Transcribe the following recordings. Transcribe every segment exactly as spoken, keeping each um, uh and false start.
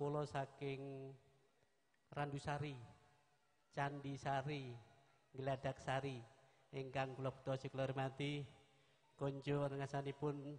kula saking Randusari, Candi Sari, Geladak Sari, ingkang kula bedhah kula hormati, konjo tengasanipun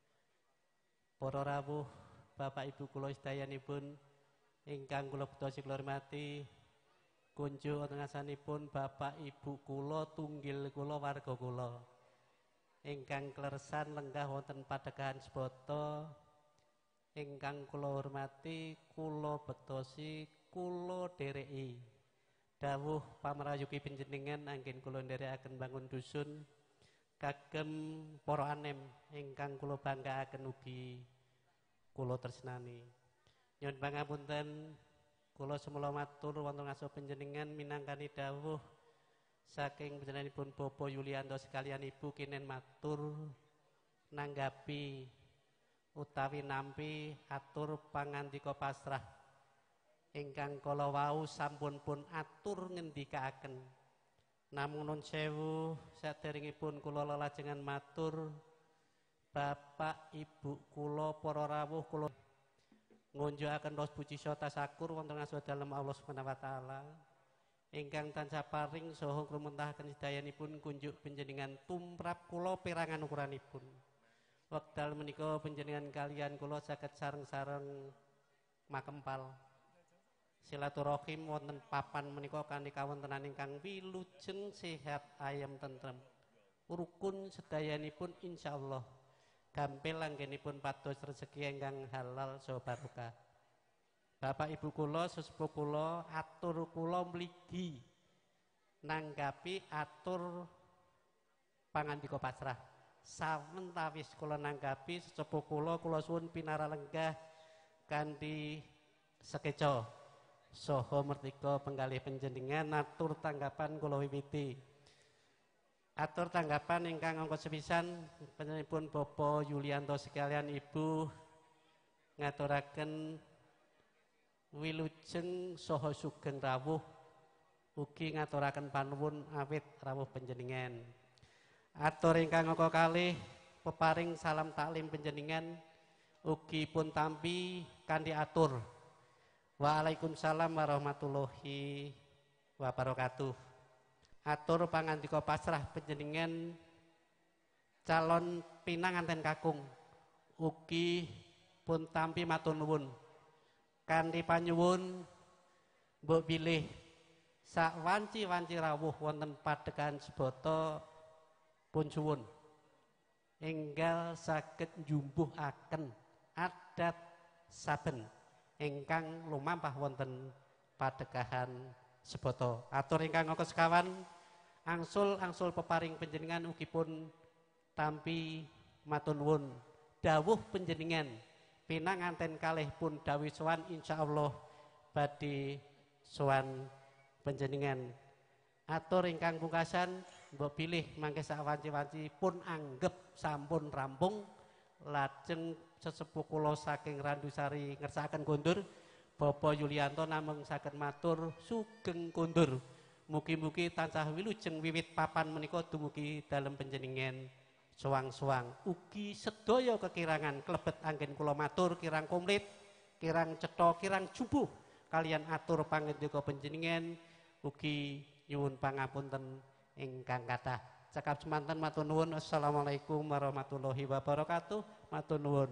para rawuh, Bapak Ibu kula sedayanipun ingkang kula bedhah kula hormati, konjo tengasanipun Bapak Ibu kula tunggil kula warga kula ingkang kleresan lenggah wonten padegahan Seboto, ingkang kula hormati, kula bektosi, kula dereki dawuh pamrayuki panjenengan anggen kula nderekaken bangun dusun kagem para anem ingkang kula banggaaken ugi kula tresnani. Nyuwun pangapunten, kula semula matur wonten ngaso panjenengan minangkani dawuh saking panjenenganipun Bapak Yulianto sekalian Ibu kinen matur nanggapi utawi nampi atur pangandika pasrah ingkang kala wau sampun pun atur ngendikaaken. Namung nun sewu saderengipun kula lelajengan matur Bapak Ibu kula para rawuh kula ngunjukaken ros puji tasakur wonten ngaso dalem Allah Subhanahu wa taala ingkang tansah paring saha krumuntahaken sedayanipun kunjuk panjenengan tumrap kula perangan ukuranipun. Wekdal menika panjenengan kalian kula saged sareng-sareng makempal silaturahim wonten papan menika kanthi kawontenan ingkang wilujeng sehat ayam tentrem rukun sedayanipun insyaallah gampil anggenipun pados rezeki ingkang halal saha barokah. Bapak Ibu kula sesepuh kula atur kula mligi nanggapi atur pangandika pasrah sawentawis kula nanggapi sesepuh kula kula suwun pinaralenggah kanthi sekeca saha mertika penggalih panjenengan atur tanggapan kula wiwiti. Atur tanggapan ingkang angka sepisan panjenenganipun Bapak Yulianto sekalian Ibu ngaturaken wilujeng saha sugeng rawuh ugi ngaturaken panuwun awit rawuh panjenengan. Atur ingkang angka kalih peparing salam taklim panjenengan ugi pun tampi kanthi atur Waalaikumsalam warahmatullahi wabarakatuh. Atur pangandika pasrah panjenengan calon pinanganten kakung ugi pun tampi matur nuwun kanthi panyuwun mbok bilih sak wanci-wanci rawuh wonten padegahan Seboto pun suwun enggal saged njumbuhaken adat saben ingkang lumampah wonten padegahan Seboto. Atur ingkang angka sekawan angsul-angsul peparing panjenengan ugi pun tampi matur nuwun dawuh panjenengan pinanganten kalih pun dawuh sowan insyaallah badhe sowan panjenengan. Atur ingkang pungkasan mbok pilih mangke sak wanci-wanci pun anggep sampun rampung lajeng sesepuh kula saking Randusari ngersakaken kondur Bapak Yulianto namung saged matur sugeng kondur. Mugi-mugi tansah wilujeng wiwit papan menika dumugi dalem panjenengan suwang-suwang ugi sedaya kekirangan klebet anggen kula matur kirang komplit, kirang cetha, kirang jubuh kalian atur pangandika panjenengan ugi nyuwun pangapunten ingkang kathah. Cekap semanten matur nuwun. Assalamualaikum warahmatullahi wabarakatuh. Matur nuwun.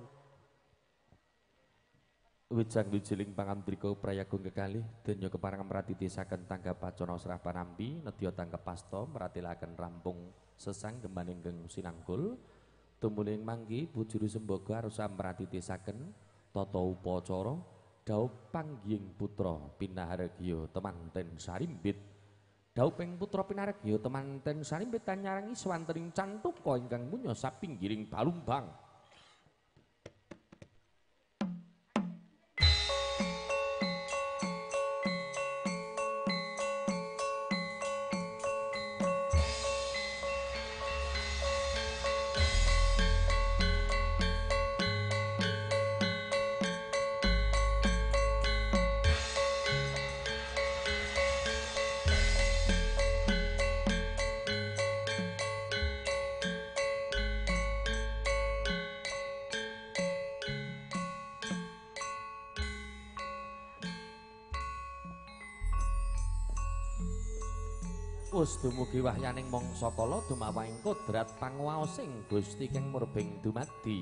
Wijang wijiling pangandika prayagung kekalih donya keparang mratitisaken tanggap pacana srah panampi nedya tanggap pasta maratilaken rampung sesang gemaning geng sinanggul tumuling manggi bujuru sembaga arsa mratitisaken tata upacara dhaup panggihing putra pinahargya temanten sarimbit dhauping putra pinahargya temanten sarimbit tanyarangi swantening cantuka ingkang munya sapinggiring balumbang. Wus dumugi wahyaning mangsa kala dumawahing kodrat panguwaosing Gusti kang murbeng dumadi.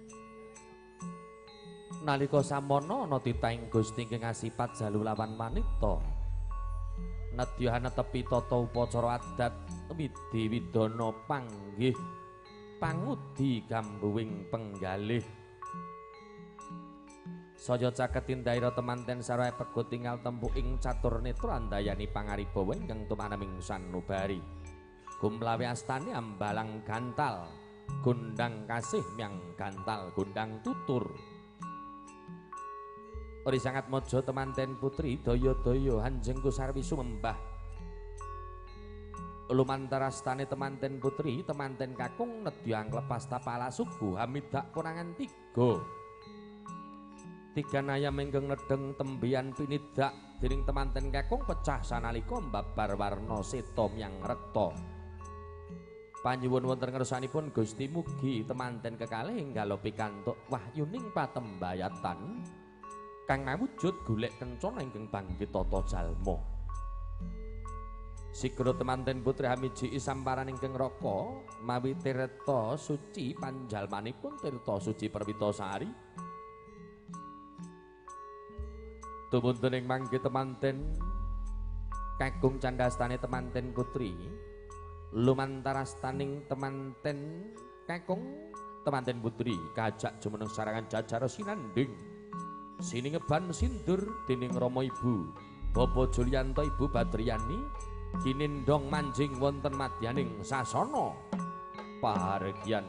Nalika samono ana titaing Gusti kang asipat jalu lawan wanita. Nedya netepi tata upacara adat widhi widana panggih pangudi kambuwing penggalih. Saya caket tindaira temanten saraya pegut tinggal tempuh ing catur netra andayani pangaribawa ingkang tumanaming sanubari. Gumlawe astane ambalang gantal, gundang kasih miang gantal, gundang tutur. Ori sangat mojo temanten putri daya-daya hanjengku sarwi sumembah. Lumantar astane temanten putri, temanten kakung nedya anglepas tapala suku hamidak konangan tiga. Tiga naya menggeng nedeng tembian pinidak diring temanten kakung pecah sanalika mbabar warna seta yang rekta. Panyuwun wonten ngersanipun Gusti mugi temanten kekalih enggalo pikantuk wahyuning patembayatan kang ngawujud golek kencana ingkang banggit tata jalma. Sikro temanten putri hamiji isamparan ingkang raka mawi tirta suci panjalmanipun tirta suci Perwitasari. Tumuntun ing mangke temanten kakung candhastane temanten putri lumantarastaning temanten kakung temanten putri kajak jumeneng sarangan jajar sinanding siningeban sindur dening Rama Ibu Bapak Julyanto Ibu Badriyani kinindong manjing wonten madyaning sasana pahargyan.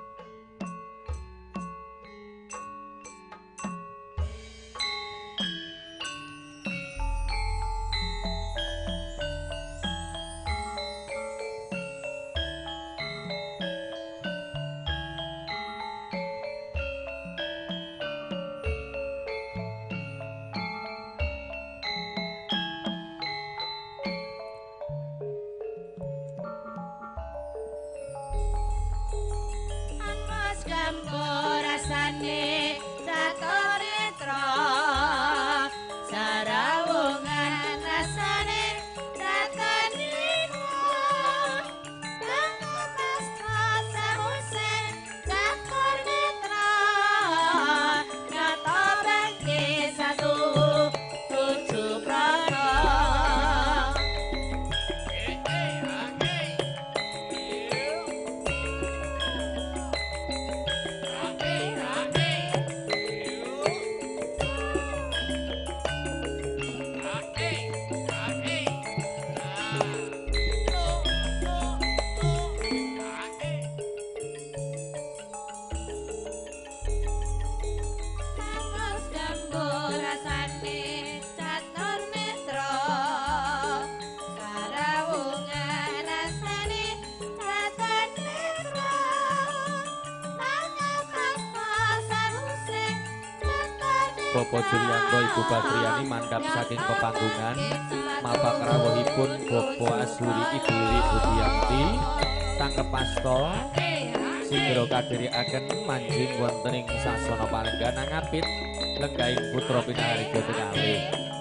Bapak Julyanto Ibu Badriyani mandhap saking pepanggungan mapak rawuhipun Bapak Asuri Ibu Lili Budiyanti tangkep asta sigra kadherekaken manjing wonten ing sasana palenggan ngapit lenggahing putra pinarga kekalih.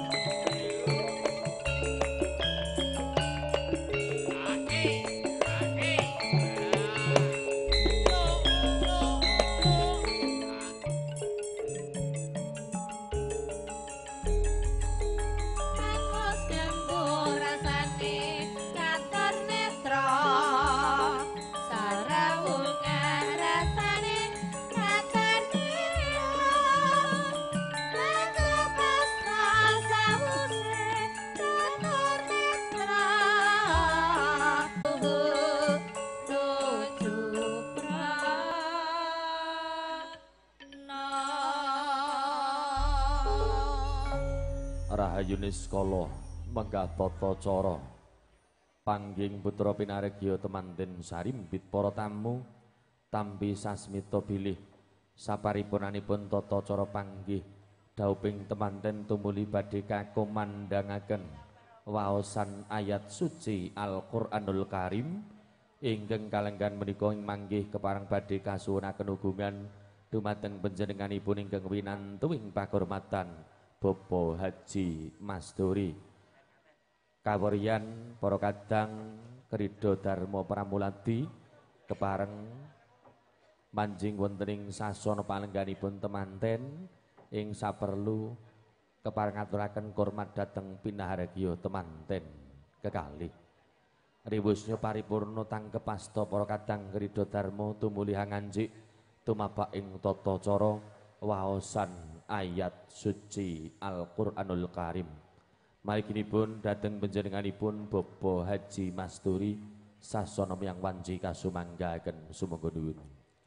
Rahayune skala menggah tata cara pangging putra pinaregya temanten sarimbit para tamu tampi sasmita bilih saparipunanipun tata cara panggih dauping temanten tumuli badhe kakomandangaken waosan ayat suci Al-Qur'anul Karim ingkang kalenggan menika ing manggih kepareng badhe kasuwunaken ugungan dumateng panjenenganipun ingkang winantuing pagurmatan Bapak Haji Mas Dori. kawurian para kadang Kridha Darma Pramuladi kepareng manjing wonten ing sasana palengganipun temanten ing saperlu kepareng aturaken hormat dhateng pinahargya temanten kekalih. Riwusnya paripurna tangkep asta para kadang Kridha Darma tumuli hanganjik tumabak ing tata cara waosan ayat suci Al-Qur'anul Karim. Malikinipun dhateng panjenenganipun Bapak Haji Masturi sasana miyang wanci kasumanggaken sumangga nuwun.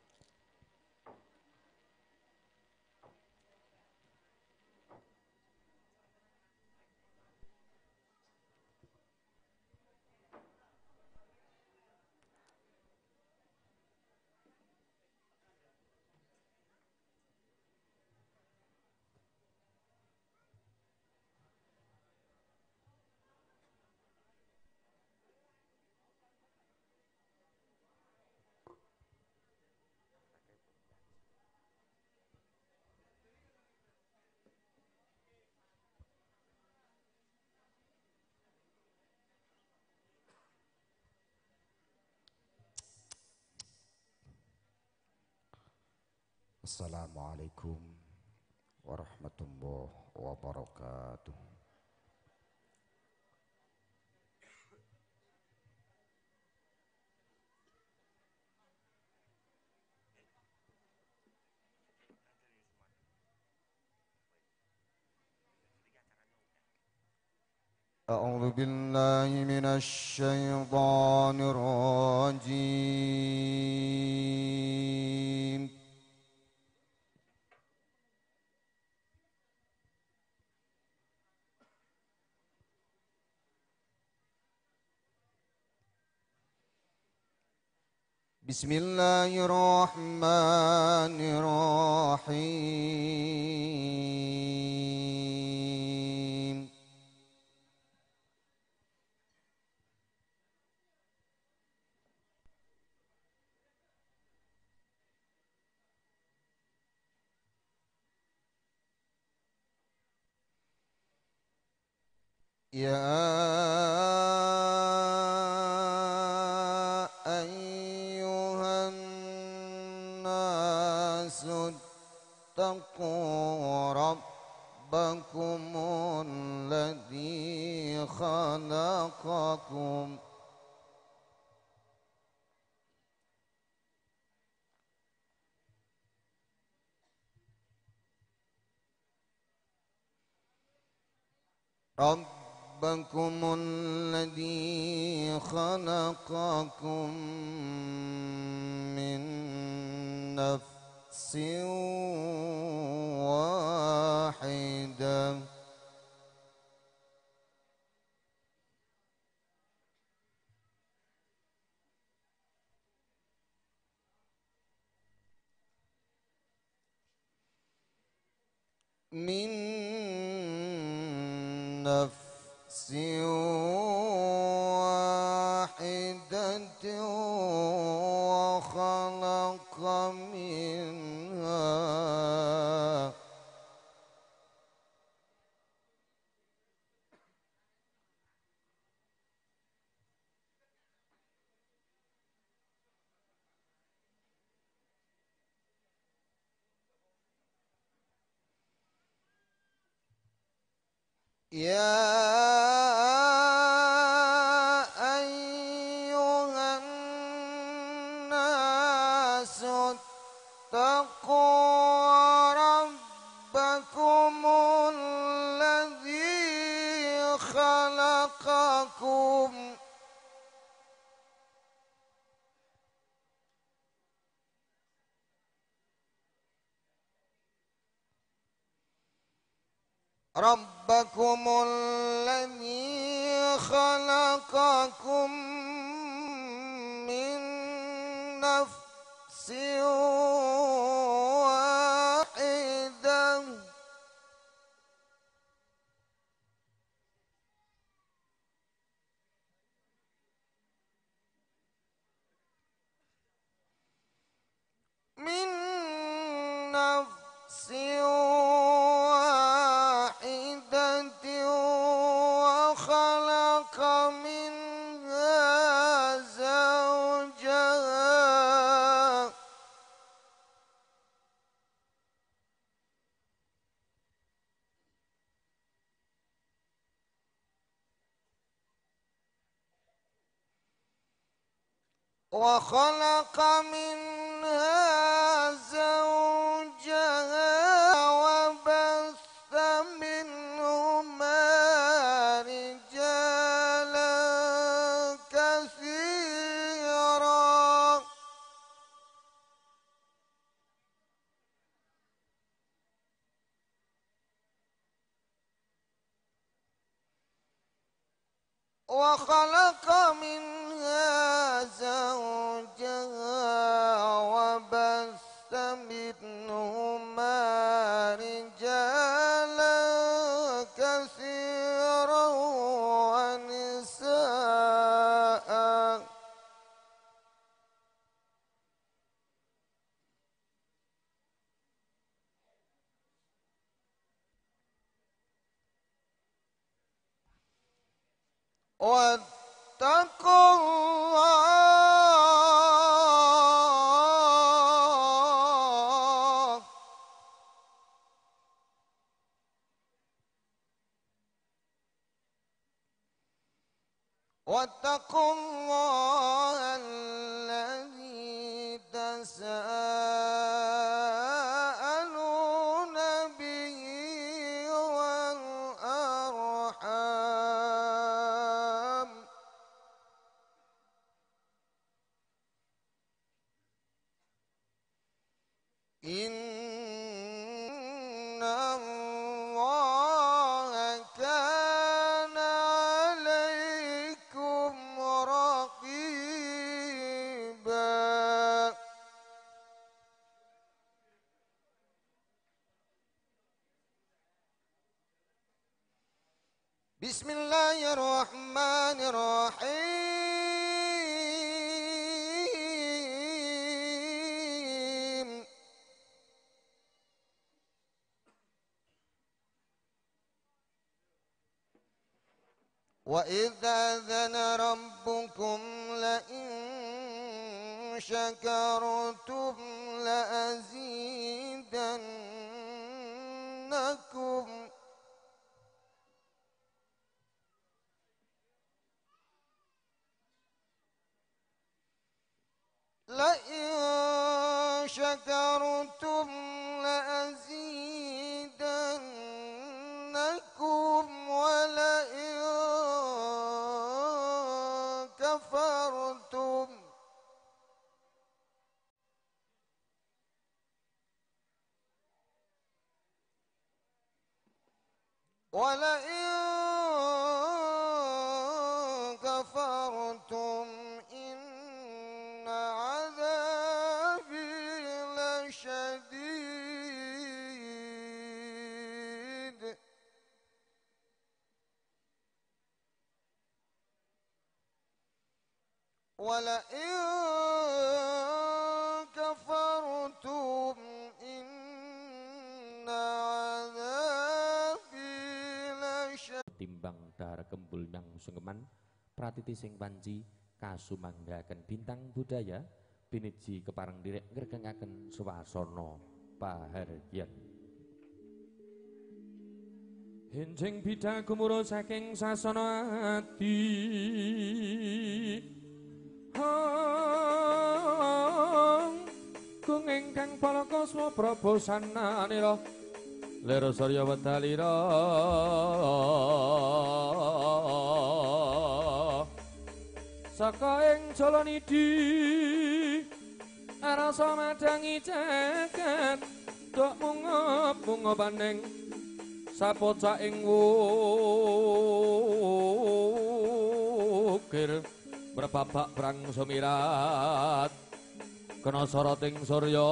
Assalamualaikum warahmatullahi wabarakatuh. A'udzu billahi minasy syaithanir rajim. Bismillahirrahmanirrahim. Ya اتقوا ربكم الذي خلقكم ربكم الذي خلقكم من نفس واحدة من نفس واحدة وخلق منها يا أيها الناس اتقوا ربكم الذي خلقكم ربكم الذي خلقكم من نفس واحدة من نفس واحدة وخلق وخلق منها زوجها وبث منهما رجالا كثيرا وخلق منها زوجها وبث منهما رجالا كثيرا ونساء واتقوا الله واتقوا الله الذي تساءلون به والأرحام إن الله كان عليكم رقيبا بسم الله الرحمن الرحيم وإذ أذن ربكم لئن شكرتم لأزيدنكم لئن شكرتم لأزيدنكم ولئن كفرتم ولئن كفرتم إن عذابي لشديد ولئن كفرتم إن عذابي لشديد timbang dahar kembul nyang sungkeman pratiti sing panci kasumanggaken bintang budaya biniji kepareng direk ngregengaken swasana pahargyan enjing bidhal gumura saking sasana ati hang kung ingkang palaka swaprabha sananira lero sarya wedalira saka ing jalanidi arasa madangi jagat dok mungop-mungop paning sapocak ing wukir berbabak brang sumirat kena soroting surya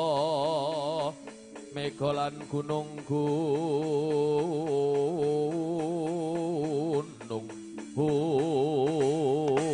mega lan gunung gunung gung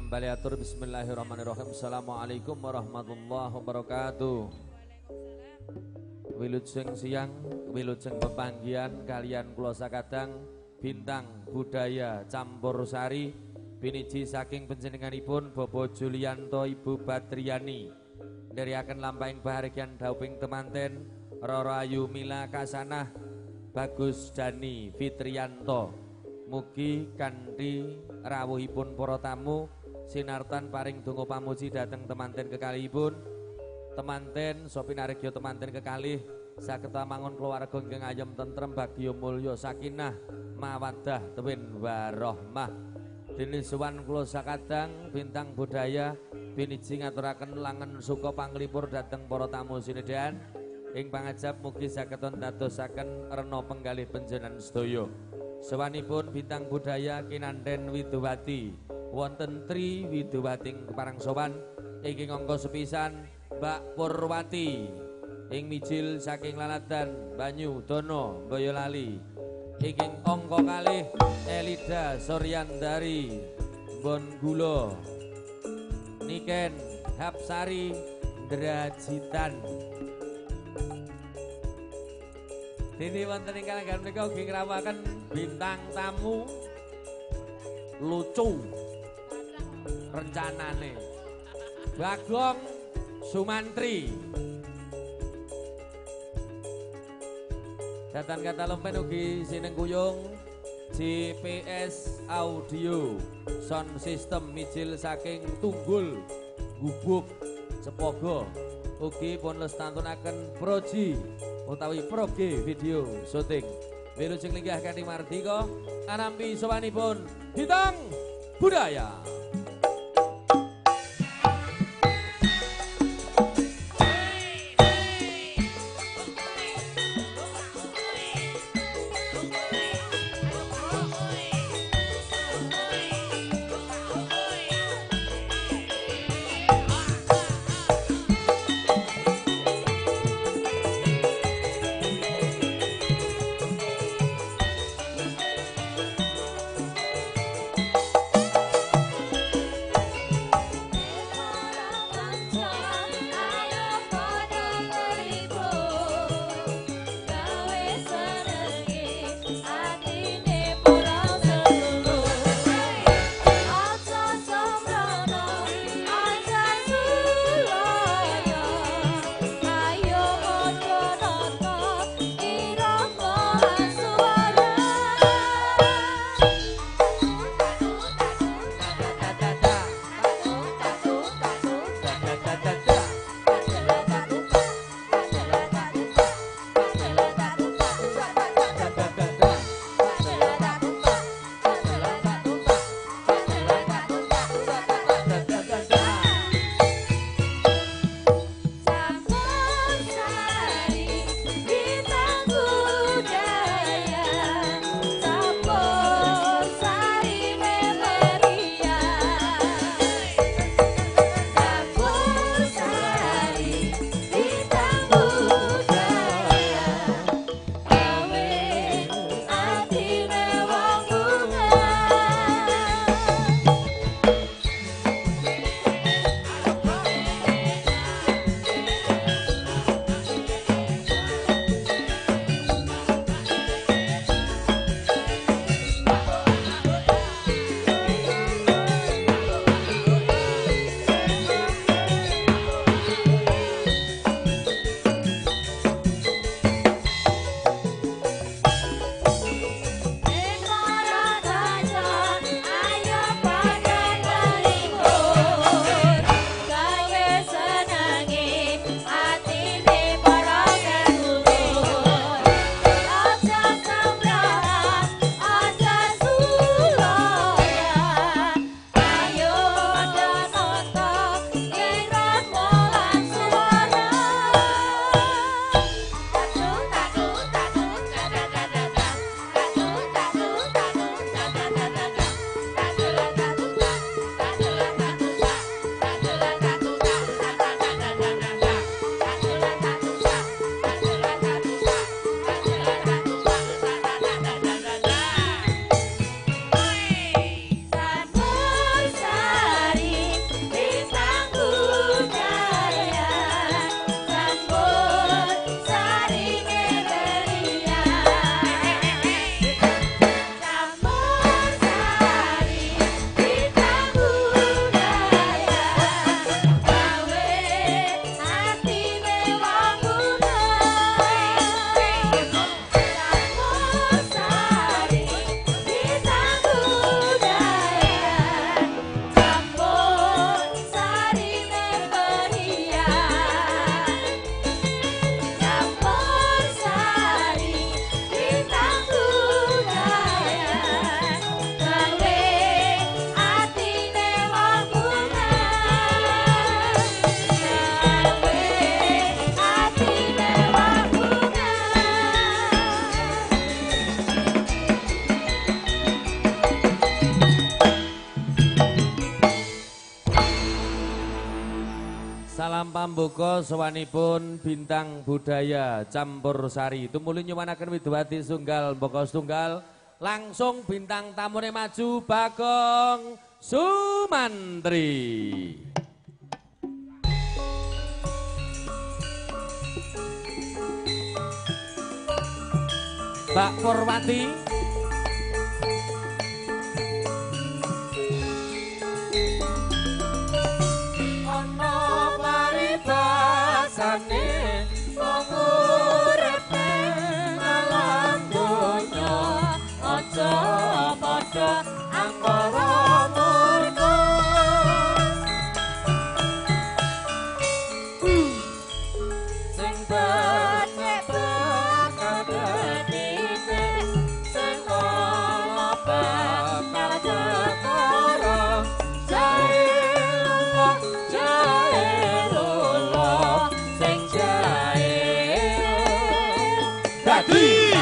Kembali atur bismillahirrahmanirrahim. Assalamualaikum warahmatullahi wabarakatuh. Wilujeng siang, wilujeng pepanggian kalian kula sakadang bintang budaya campur sari biniji saking panjenenganipun Bapak Julianto Ibu Badriani ndherekaken lampahing bahagian dauping temanten Roro Ayu Mila Kasanah Bagus Dani Fitrianto. Mugi kanthi rawuhipun para tamu sinartan paring donga pamuji dhateng temanten kekalihipun. Temanten sopi naregya temanten kekalih saged mangun keluarga ingkang ayem tentrem bagya mulya sakinah mawaddah tuwin warahmah. Dene sowan kula sakadang bintang budaya biniji ngaturaken langen suka panglipur dhateng para tamu sinedahan ing pangajap mugi saged dadosaken rena penggalih panjenengan sedaya. Sawanipun bintang budaya Kinanden Widowati wonten Tri Widowating keparang sowan ingkang angka sepisan Mbak Purwati ing mijil saking Laladan Banyu Dono Boyolali. Ingkang angka kalih Elida Suryandari Bongulo Niken Hapsari Drajitan. Dene wonten ing kalenggan menika ugi ngrawuhaken bintang tamu lucu rencanane Bagong Sumantri. Datan kata lempen ugi sineng kuyung J P S Audio Sound System mijil saking Tunggul Gubuk Sepogo. Ugi pun lestantunaken Proji utawi Proge video syuting. Wilujeng linggah kanthi mardika anampi sowanipun bintang budaya. Imam pambuka sawanipun bintang budaya campur sari. Tumuli nyuwanaken Widowati Sunggal Mbaka Setunggal. Langsung bintang tamune maju Bagong Sumantri. Mbak Purwati. Sane wong urip alam donya aja padha angkara murka sing becik bakal dene sing ana bakal ketara jae lunga jae lunga dadi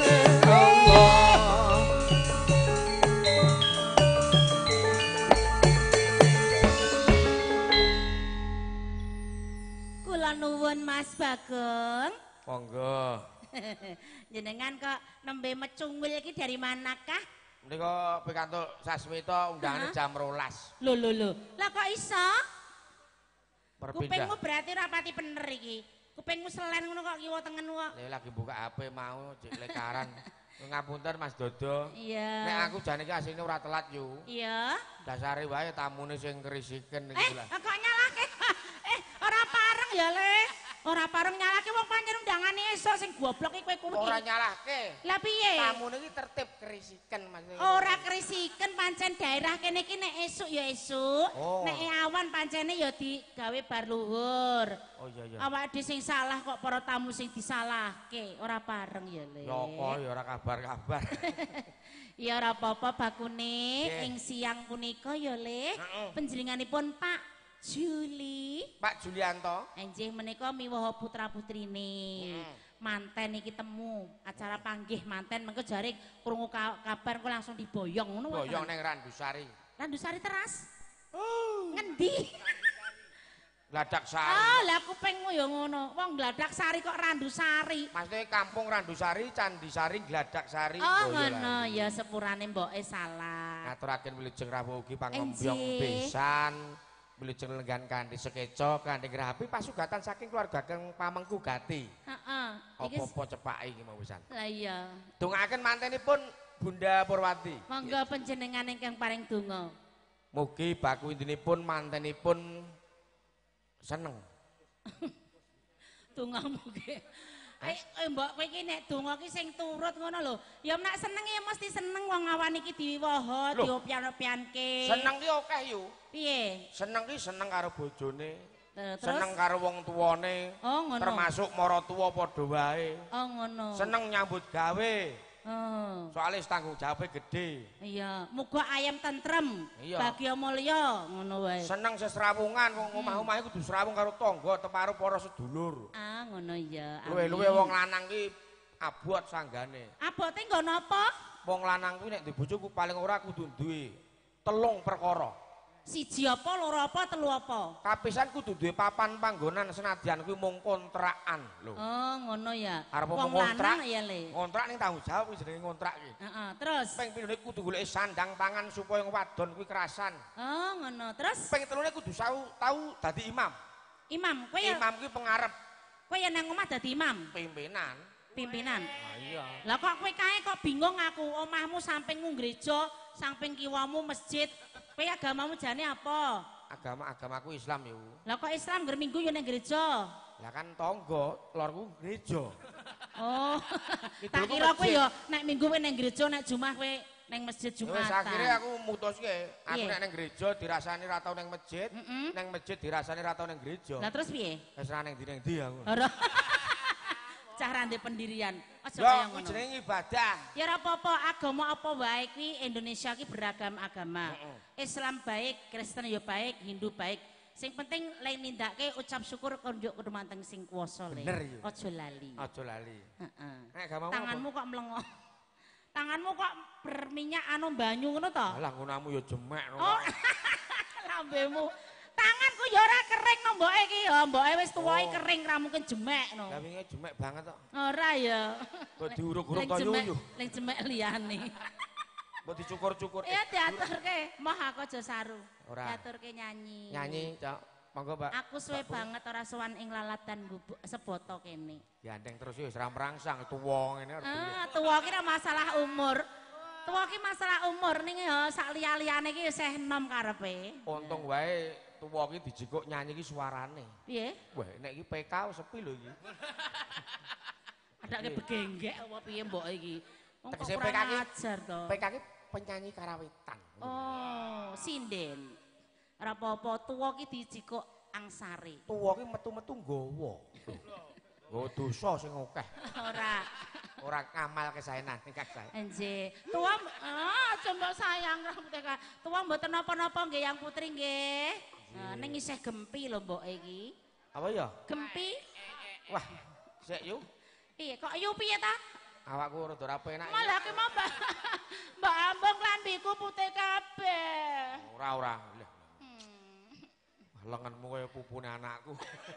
kula nuwun Mas Bagong. Monggo. Jenengan kok nembe mecungul iki dari manakah? Menika pikantuk Sasmita undangane jam rolas. Lho lho lho. Lah kok iso? Perpindah. Kupingmu berarti rapati bener iki. Kupingmu selen ngono kok kiwa tengen kok. Lha lagi buka H P mau cek lekaran. Ngapunten Mas Dodo. Iya. Nek aku jane iki asline ora telat yu. Iya. Dasare wae tamune sing kerisiken Eh, iki lho. kok nyalake? eh, ora pareng ya, Le. Ora pareng nyalake wong pancen undangane esuk sing goblok iki kowe kuwi. Ora nyalahke. Lah piye? Tamune iki tertib kerisiken Mas. Ora krisiken pancen daerah kene iki nek esuk ya esuk, Oh. nek awan pancene ya digawe bar luhur. Oh iya iya. Awak dhewe sing salah kok para tamu sing disalahke, ora pareng ya, Le. Ya apa ya ora kabar-kabar. Ya ora apa-apa bakune Nggih. ing siang punika ya, Le. Heeh. Panjenenganipun Pak Juli. Pak Julianto. Enjih menika miwaha putra-putrine. Hmm. Manten iki temu acara panggih manten mengko jare krungu ka kabar kok langsung diboyong ngono wae. Boyong ning Randusari. Randusari teras. Ngendi? Gladak Sari. Ah, lah kupingmu ya ngono. Wong Gladak Sari kok Randusari. Maksudnya kampung Randusari, Candisari, Gladak Sari. Oh, Boyolali. ngono ya sepurane mboke salah. Ngaturaken wilujeng rawuh ugi pangombyong Enjih. besan. Wilujeng lenggan kanthi sekeca kanthi ngrapi pasugatan saking keluarga kang pamengku gati. Heeh. Iki Apa-apa cepake iki mau pisan. lah iya. Dongaken mantenipun Bunda Purwati. Monggo panjenengan ingkang paring donga. Mugi baku indinipun mantenipun seneng. Dongamu ki. Eh, eh mbok kowe iki nek donga ki sing turut ngono lho. Ya nek seneng ya mesti seneng wong awan iki diwiwaha, Loh. diopian-opianke. Seneng ki akeh yu. Piye? Seneng ki seneng karo bojone. Terus? Seneng karo wong tuwane. Oh, ngono. Termasuk maratuwa padha wae. Oh ngono. Seneng nyambut gawe. Oh. Soalnya tanggung jawabnya gede. Iya, muga ayam tentrem, Iya. bagya mulya, ngono wae. Seneng sesrawungan, wong omah-omah iku kudu srawung karo tangga, teparu para sedulur. Ah, ngono iya. Luwe-luwe wong lanang ki abot sanggane. Abote nggo napa? Wong lanang kuwi nek duwe bojo ku paling ora kudu duwe telung perkara. Siji apa, loro apa, telu apa? Kapisan kudu duwe papan panggonan senadyan kuwi mung kontrakan lho. Oh, ngono ya. Arep Wong ngontrak lanang ya, Le. Ngontrak ning tanggung jawab kuwi jenenge ngontrak ki. Heeh, terus. Ping pindhone kudu golek sandang pangan supaya wadon kuwi kerasan. Oh, ngono. Terus Ping telune kudu tau tau dadi imam. imam, kowe ya Imam kuwi pengarep kowe ya nang omah dadi imam, pimpinan. pimpinan. Nah iya. Lah kok kowe kae kok bingung aku, omahmu samping gereja, samping kiwamu masjid. Kowe agamamu jane apa? Agama-agamaku Islam yo. Lah kok Islam ger minggu yo nang gereja. Lah kan tangga lorku gereja. Oh. Kidulku Tak kira kowe masjid. yo nek minggu kowe nang gereja, nek Jumat kowe nang masjid Ya wis Jumatan. akhire aku mutuske, aku Piye? nek nang gereja dirasani ra tau nang masjid, Mm-mm. nang masjid dirasani ra tau nang gereja. Lah terus piye? Wis ra nang ndi nang ndi aku. Ora. Cara ndek pendirian. Aja Ya kaya kuwi ngono. jenenge ibadah. Ya ora apa-apa, agama apa wae kuwi Indonesia ki beragam agama. Islam baik, Kristen ya baik, Hindu baik. Sing penting lain nindakake ucap syukur konjuk dumateng sing kuwasa le. Bener ya. Aja lali. Aja lali. Heeh. Nek agamamu Tanganmu kok mlengo. Tanganmu kok berminyak anu banyu ngono to? Alah ngunamu ya jemek no. Oh. Lambemu Tanganku ya ora kering no mboke iki ya, mboke wis tuwa Oh. kering ra mungkin jemek no. Lah wingi jemek banget kok. Ora ya. Kok diuruk-uruk Ling to jemek- yuyu. Ling jemek liyane. Mbok dicukur-cukur. Ya diaturke, moh aku aja saru. Ora. Diaturke nyanyi. Nyanyi, Cok. Monggo, Pak. Aku suwe banget ora sowan ing lalatan gubuk seboto kene. Gandeng terus ya wis ra merangsang tuwa ngene. Ah, tuwa ki ora masalah umur. Tuwa ki masalah umur ning ya sak liya-liyane ki isih enom karepe. Untung wae tuwa ki dijikuk nyanyi ki suarane. Piye? Wah, nek iki P K sepi lho iki. Adake begenggek apa piye mbok iki? Wong kok Tegese P K kurang ki ajar to. P K ki penyanyi karawitan. Oh, sinden. Ora apa-apa, tuwa ki dijikuk angsare. Tuwa ki metu-metu nggawa. Oh, dosa sing akeh. Ora. Ora ngamal kesaenan ingkang sae. Enje, tuwa ah aja mbok sayang rambute ka. Tuwa mboten napa-napa nggih Yang Putri nggih. Nah, ning isih gempi lho mbok iki. Apa ya? Gempi? Wah, sik yuk. Piye kok yu piye ta? Awakku rada ora penak. iki. Malah ki mau Mbak. Mbak Ambung klambiku putih kabeh. Ora ora. Lah, Hmm. lenganmu kaya pupune anakku.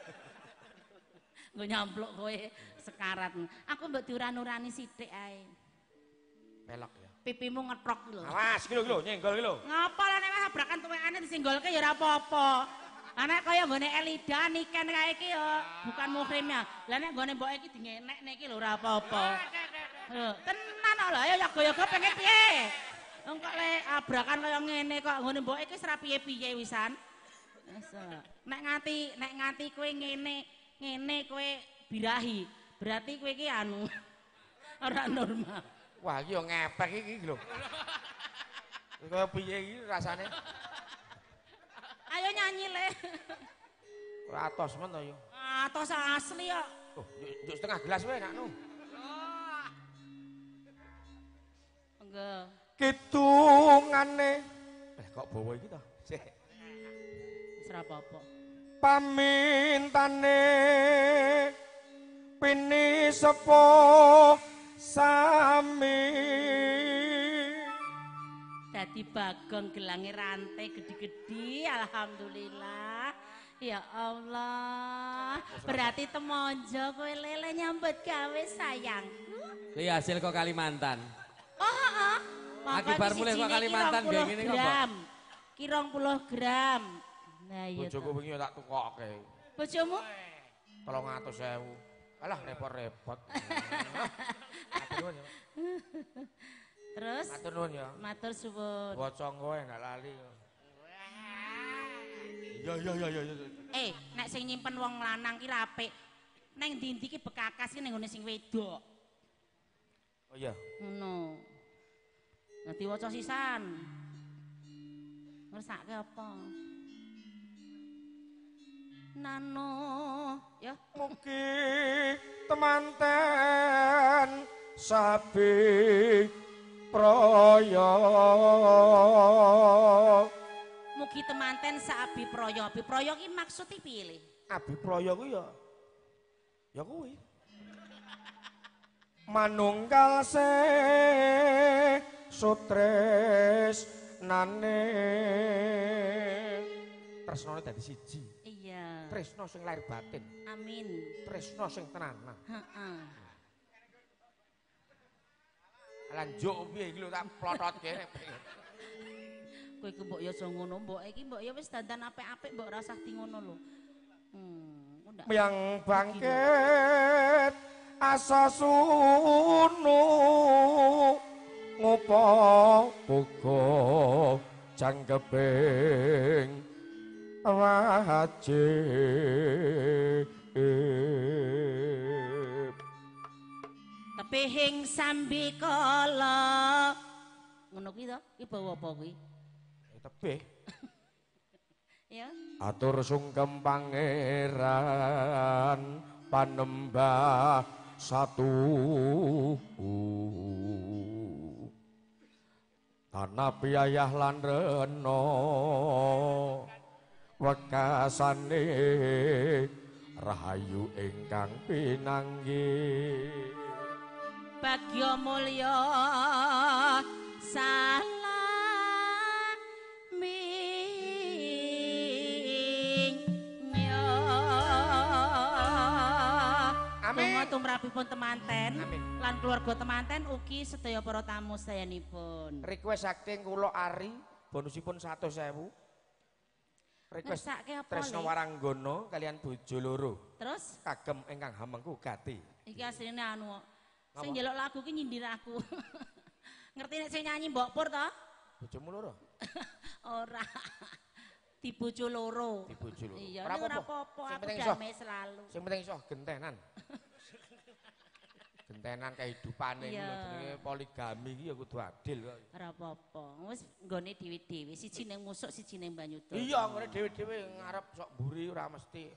Nggo nyampluk kowe sekarat. Aku mbok diuran-urani sithik ae. Pelok ya. Pipimu ngetrok lho. Awas, iki lho iki lho, nyenggol iki lho. Ngapa lah nek wis abrakan tuwekane disenggolke ya ora apa-apa. Lah nek kaya nggone Elida niken kae iki ya bukan muhrim ya. Lah nek nggone mbok iki dingenekne iki lho ora apa-apa. Lho, tenan kok lho ayo yoga-yoga pengen piye? Wong kok le abrakan kaya ngene kok nggone mbok iki ora piye-piye wisan. Wis. Nek nganti nek nganti kowe ngene ngene kowe birahi, berarti kowe iki anu ora normal. Wah, iki yo ngepek iki lho. Iki kaya piye iki rasane? Ayo nyanyi le. Ora atos men to yo. Atos asli kok. Oh, njuk setengah gelas wae nakno. Enggak. Kitungane. Eh kok bawa iki to? Sik. Wis ora apa-apa. Pamintane pini sepo sami. Dadi Bagong gelange rantai gede-gede, alhamdulillah. Ya Allah, berarti temonjo kowe lele nyambut gawe sayangku. Kuwi hasil kok Kalimantan. Oh, heeh. Akibar mulai kok Kalimantan kayak gini kok, Mbak? gram. Kirong puluh gram. Nah iya. Bojoku wingi yo tak tukokke. Bojomu? tolong atus sewu. Alah repot-repot. Matur nuwun ya. Terus? Matur nuwun ya. Matur suwun. Waca kowe ndak lali. Iya iya iya iya. Eh, nek sing nyimpen wong lanang ki apik. Neng ndi-ndi ki bekakas ki ning ngene sing wedok. Oh iya. Ngono. Nanti waca sisan. Ngersake apa? Nano, ya. Mugi temanten sabi praya. Mugi temanten saabi proyo. Abi proyo ki maksudnya piye? Abi praya kuwi ya ya kuwi. Manunggal se sutres nane. Tresnane dadi siji. Iya. Tresno sing lahir batin. Amin. Tresno sing tenanan. Heeh. Lan njuk piye iki lho tak plototke nek. Kowe iki mbok ya aja ngono, mbok iki mbok ya wis dandan apik-apik mbok ora usah di ngono lho. Hmm, ndak. Yang bangkit asa sunu ngopo buka jangkeping wajib. Tepihing sambi kala. Ngono kuwi to? Iki bawa apa kuwi? Tebih Ya. atur sungkem pangeran panembah satu tanah piyayah lan rena wekasane rahayu ingkang pinanggih Bagya mulya salami prapipun temanten Amin. lan keluarga temanten ugi sedaya para tamu sayanipun. Request saking kula Ari bonusipun seratus ribu. Request Ngesake apa, Tresno Le? Waranggono kalian bojo loro. Terus Kagem ingkang hamengku gati. iki asline anu sing Apa? njeluk lagu ki nyindir aku. Ngerti nek sing nyanyi Mbok Pur to? Bojomu loro. Ora. Di bojo loro. Di bojo loro. Iya, Ora ora apa-apa. apa-apa, Sing aku penting iso. damai selalu. Sing penting iso gentenan. Gentenan kehidupane iki Iya. lho jenenge poligami iki ya kudu adil kok. Ora apa-apa. Wis nggone dhewe-dhewe, siji ning musuk, siji ning Banyuda. Iya, ngene dhewe-dhewe ngarep sok mburi ora mesti.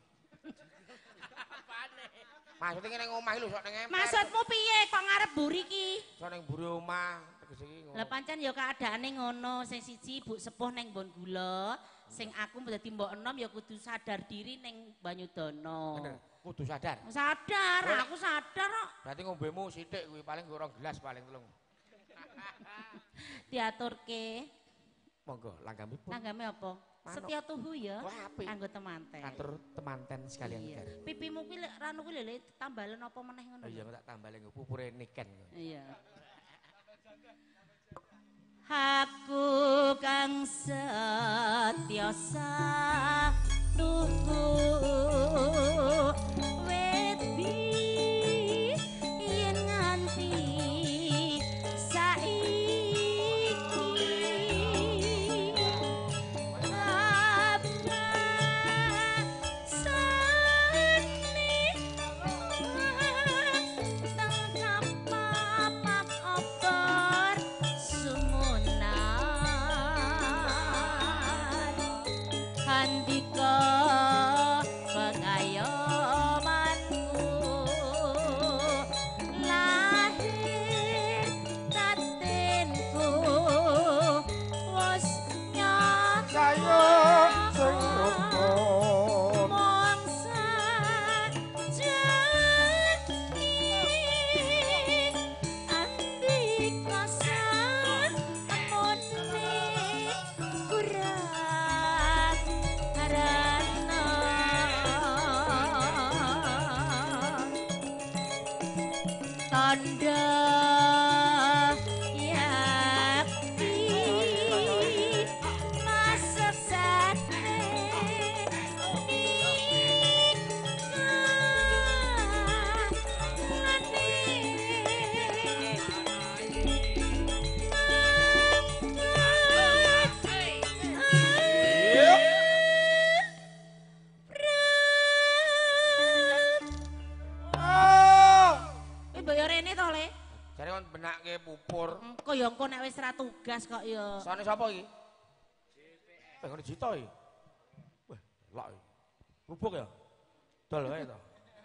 Maksudnya ning omah lho sok ning emper. Maksudmu piye kok ngarep buri ki? Sok ning mburi omah tegese iki ngono. Lah pancen ya keadaane ngono, sing siji ibu sepuh ning Bon Gula, sing aku dadi mbok enom ya kudu sadar diri ning Banyudana. Bener, kudu sadar. Sadar, aku sadar kok. Berarti ngombemu sithik kuwi paling nggo rong gelas paling telung. Diaturke. Monggo langgamipun. Tanggame apa? Manuk. Setia tuhu ya. Wah, apik. Kanggo temanten. Atur temanten sekalian Iya. kan. Pipimu kuwi lek ranu kuwi lho tambalen apa meneh ngono. Oh iya tak tambah lagi pupure niken. Iya. Aku kang setya satuhu wedi yen nganti saiki apa sani tengkap papak obor sumunan handika pengayomanku lahir tatinku wis nyata sing rukun mangsa jati andika san amone kurang karana tanda yakti masuk sate Eh, mbok yo rene to, Le? Jare kon benake pupur. Engko ya engko nek wis ra tugas kok ya. Sone sapa iki? Eh ngene Jito iki. Wah, lak iki. Bubuk ya? Dol wae to.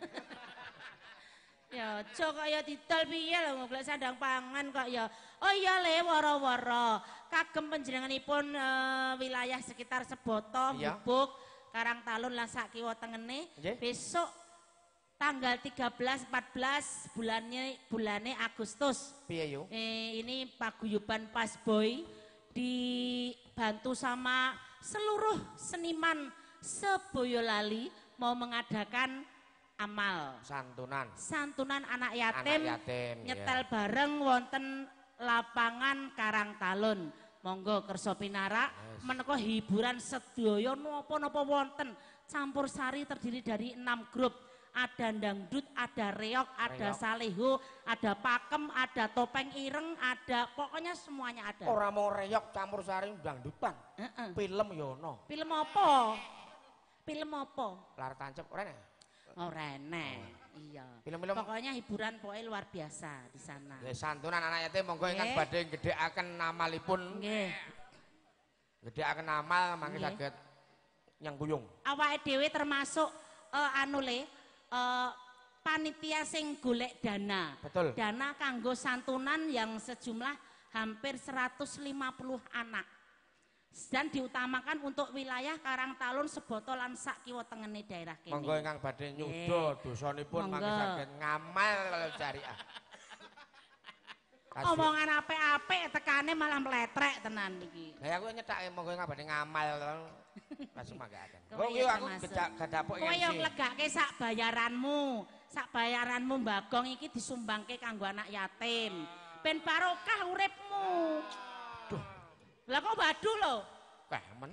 Ya aja kok ya didol piye lho golek sandang pangan kok ya. Oh iya Le wara-wara. Kagem panjenenganipun eh, wilayah sekitar Seboto, Iya. Bubuk, Karangtalun lan sak kiwa tengene Nggih. besok tanggal tiga belas empat belas bulannya bulane Agustus. Piye yo? Eh, ini paguyuban Pas Boy dibantu sama seluruh seniman Seboyolali mau mengadakan amal Santunan. santunan anak yatim, Anak yatim, nyetel iya. bareng wonten lapangan Karangtalun. Monggo kersa pinarak menika hiburan sedaya napa-napa wonten. Campur sari terdiri dari enam grup. Ada dangdut, ada reok, ada Reok. saleho, ada pakem, ada topeng ireng, ada pokoknya semuanya ada. Ora mau reyok campur sari dangdutan. Heeh. Film yo ono. Film apa? Film apa? Lar tancep ora nek. Oh Rene. Iya. Film-film- Pokoknya hiburan pokoknya luar biasa di sana. Ya santunan anak yatim monggo ingkang Nggih. badhe gedhekaken amalipun. Nggih. Gedhekaken amal mangke Nggih. saged nyang kuyung. Awake dhewe termasuk eh, anu le eh, panitia sing golek dana. Betul. Dana kanggo santunan yang sejumlah hampir seratus lima puluh anak. Dan diutamakan untuk wilayah Karangtalun, Seboto lan sak kiwa tengene daerah kene. Monggo ingkang badhe nyuda dosanipun mangke Monggo. saged ngamal jariah. Omongan apik-apik tekane malah meletrek tenan iki. Lah aku nyethake monggo ngabane ngamal langsung manggaken. Kowe Kok yo aku gadapuk kowe yo nglegake sak bayaranmu. Sak bayaranmu Bagong iki disumbangke kanggo anak yatim. Ben barokah uripmu. Duh. Lah kok badu lho. Kemen.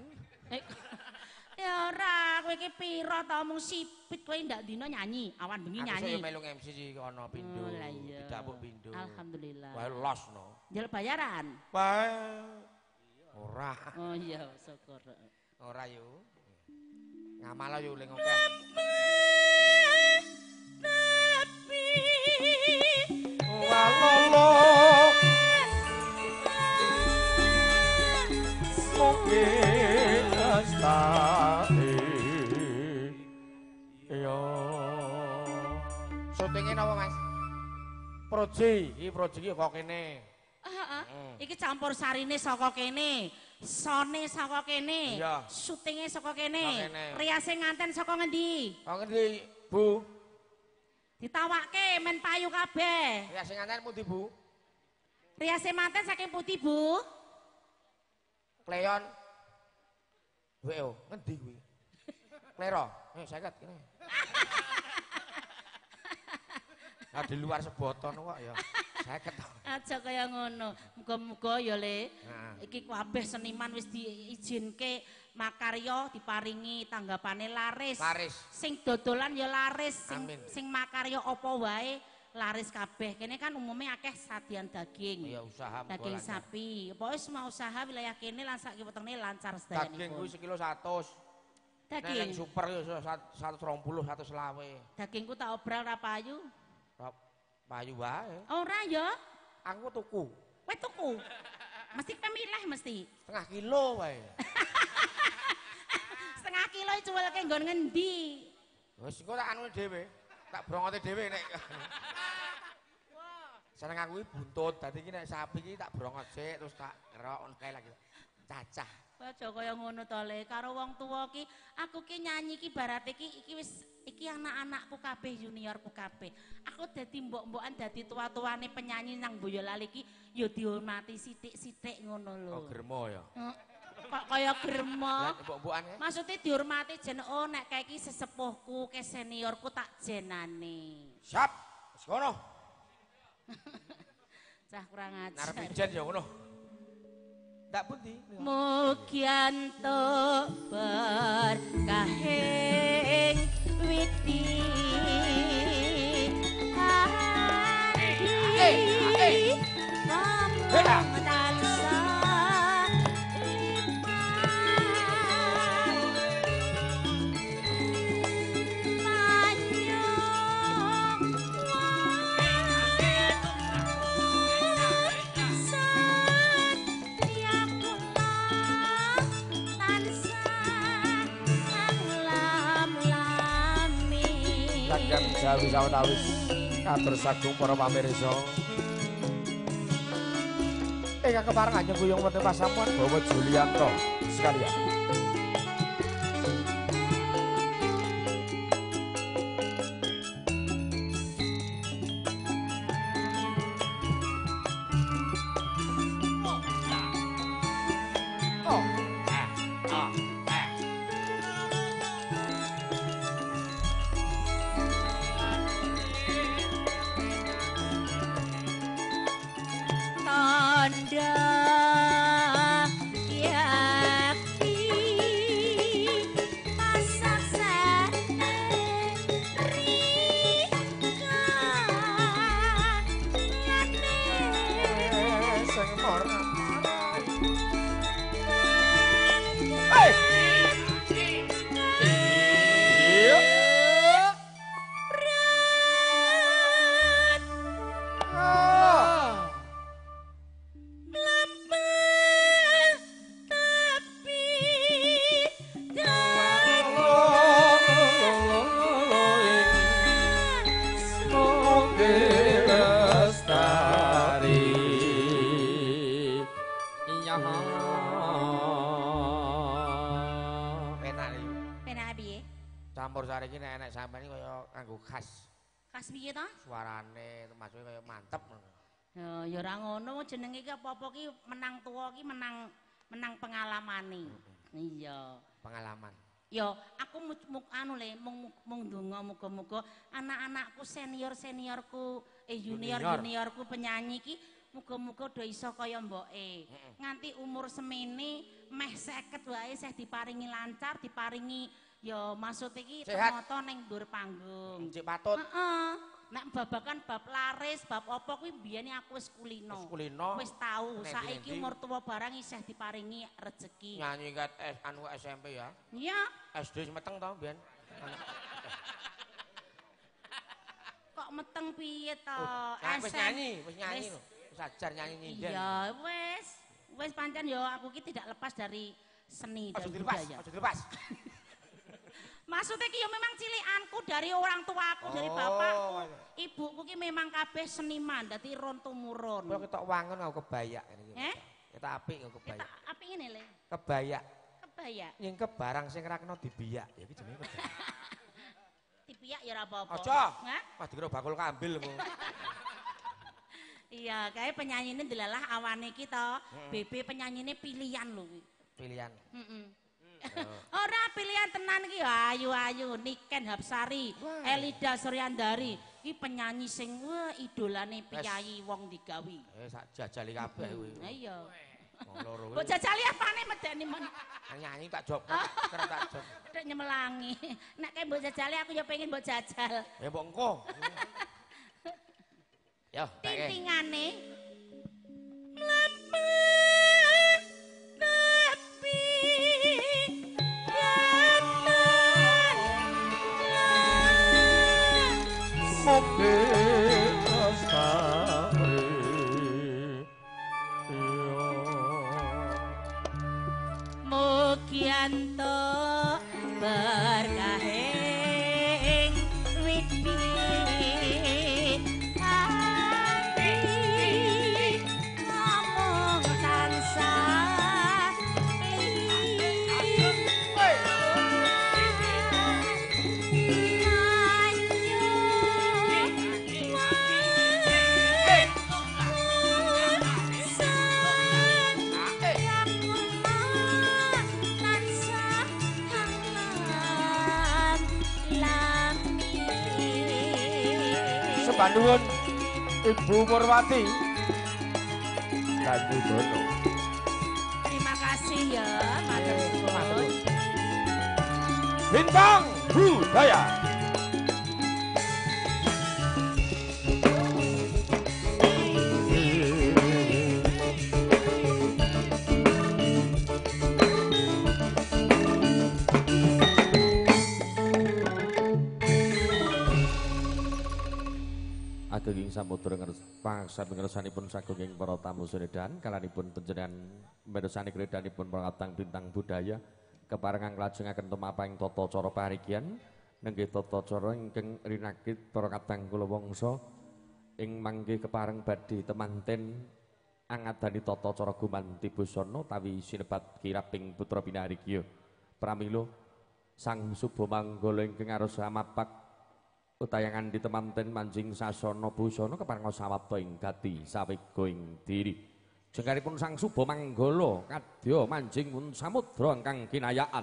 Ya ora, kowe iki pira ta mung sipit kowe ndak dino nyanyi, awan bengi nyanyi. Aku melu M C iki ana pindho. Oh, lah iya. Didapuk pindho. Alhamdulillah. Wae los no. Njel bayaran. Wae. Ora. Oh iya, syukur. Ora yo. Ngamal yo ling akeh. Tapi walolo mungkin astari yo Syutinge napa Mas? Proji, iki proji iki kok kene. Heeh. Iki campur sarine saka kene, sone saka kene, Iya. syutinge saka Saka kene, kene. riase nganten saka ngendi? Kok ngendi, Bu? Ditawake men payu kabeh. Ya sing nganten pundi, Bu? Riase manten saking putih, Bu. Kleyon. W O, ngendi kuwi? Klero. Eh, seket kene. Lah di luar seboton kok ya. seket. Aja kaya ngono. Muga-muga ya Le. Nah. Iki kabeh seniman wis diizinke makarya diparingi tanggapane laris. Laris. Sing dodolan ya laris, sing Amin. sing makarya apa wae laris kabeh. Kene kan umumnya akeh sadian daging. Ya usaha Daging muga lancar. sapi. Pokoke semua usaha wilayah kene lan sak wetenge lancar Daging sedayanipun. kuwi sekilo seratus. Nek ning Daging. super yo seratus dua puluh, seratus selawe. Dagingku tak obral ra payu. Payu wae. Ora ya. Aku tuku Kowe tuku. Mesti pemilih mesti. setengah kilo wae. Setengah kilo jualke nggon ngendi? Wis engko tak anune dhewe. Tak brongote dhewe nek. Seneng aku iki buntut, dadi iki nek sapi iki tak brongot sik terus tak ngerok ngono kae lagi. Cacah. Aja kaya ngono to Le, karo wong tuwa ki aku ki nyanyi ki barat iki iki wis iki anak-anakku kabeh juniorku kabeh. Aku dadi mbok-mbokan dadi tua-tuane penyanyi nang Boyolali ki ya dihormati sithik-sithik ngono lho. Oh gremo ya. Eh, Kok kaya gremo. Lah mbok-mbokan ya. Maksudnya dihormati jen oh nek kae iki sesepuhku, ke seniorku tak jenane. Siap. Wis ngono. Cah kurang ajar. Narep ijen ya ngono. Ndak pundi? Mugianto berkahing witi hati ngomong tansah Kagem Jawi sawetawis katur sagung para pamirsa. Ingkang kepareng nyengkuyung wonten pasamuan Bawa Julianto sekalian. Tanda yakti masak senrika Sing mora. Hey! Iya. Ah. Penak iki. Penak piye? Campur sari iki nek enek sampean iki kaya nganggo khas. Kas piye to? Suarane termasuk kaya mantep ngono. Ya ya ora ngono jenenge iki apa-apa ki menang tuwa ki menang menang pengalamane. Iya. Pengalaman. Yo aku muk anu le mung mung ndonga muga-muga anak-anakku senior-seniorku eh junior-juniorku penyanyi ki muga-muga do iso kaya mboke. Nganti umur semene meh seket wae seh diparingi lancar, diparingi yo maksud iki temata ning dhuwur panggung. Cek patut. Heeh. Nek babakan bab laris, bab apa kuwi biyene aku wis kulino. Wis kulino. Wis tau, saiki umur tuwa barang isih diparingi rezeki. Nyanyi kat S anu S M P ya. Iya. S D meteng to mbiyen. Kok meteng piye to? Nah, wis nyanyi, wis nyanyi lho. Wis ajar nyanyi nyinden. Iya, wis. Wis pancen yo aku ki tidak lepas dari seni dan budaya. Aja dilepas. Maksudnya ki ya memang cilikanku dari orang tuaku, oh, dari bapakku, ibuku ki memang kabeh seniman, dadi ron tumurun. Kalau kita wangun aku kebayak ini. Eh? Kita apik aku kebayak. Kita apik ngene le. Kebayak. Kebayak. Nyingkep barang sing ra kena dibiyak, ya iki jenenge kebayak. Dibiyak ya ora apa-apa. Aja. Hah? Pas dikira bakul kambil mu. Iya, kayak penyanyi ini delalah awane kita, hmm. B B penyanyi ini pilihan lho. Pilihan. Heeh. Ora pilihan tenan ki ayu-ayu Niken Hapsari, wow. Elida Suryandari, iki penyanyi sing wah idolane piyayi wong digawi. Eh sak jajali kabeh kuwi. Ha iya. Wong loro. Kok jajali apane medeni men? Nyanyi tak job, keren tak job. Nek nyemelangi. Nek kaya mbok jajali aku ya pengen mbok jajal. Ya mbok engko. Yo, tintingane. Mugianto berkahing widi ati ngomong tansah Panduwun Ibu Purwati Tandu Dono. Terima kasih ya, matur suwun. Bintang Budaya. Ageng samudra pangsami ngersanipun saking para tamu senedan kalanipun panjenengan mirsani kredanipun pangabtang bintang budaya keparengan nglajengaken tumapaing tata cara parigian nenggih tata cara ingkang rinakit para kadang kula wangsa ing mangke kepareng badhe temanten angadani tata cara gumanti busana tawi sinebat kiraping putra binarigya pramila sang suba manggala ingkang arus amapak utayangan di temanten manjing sasana busana kepareng sawabta ing gati sawega ing diri. Jengkaripun sang suba manggala kadya manjing pun samudra ingkang kinayaan.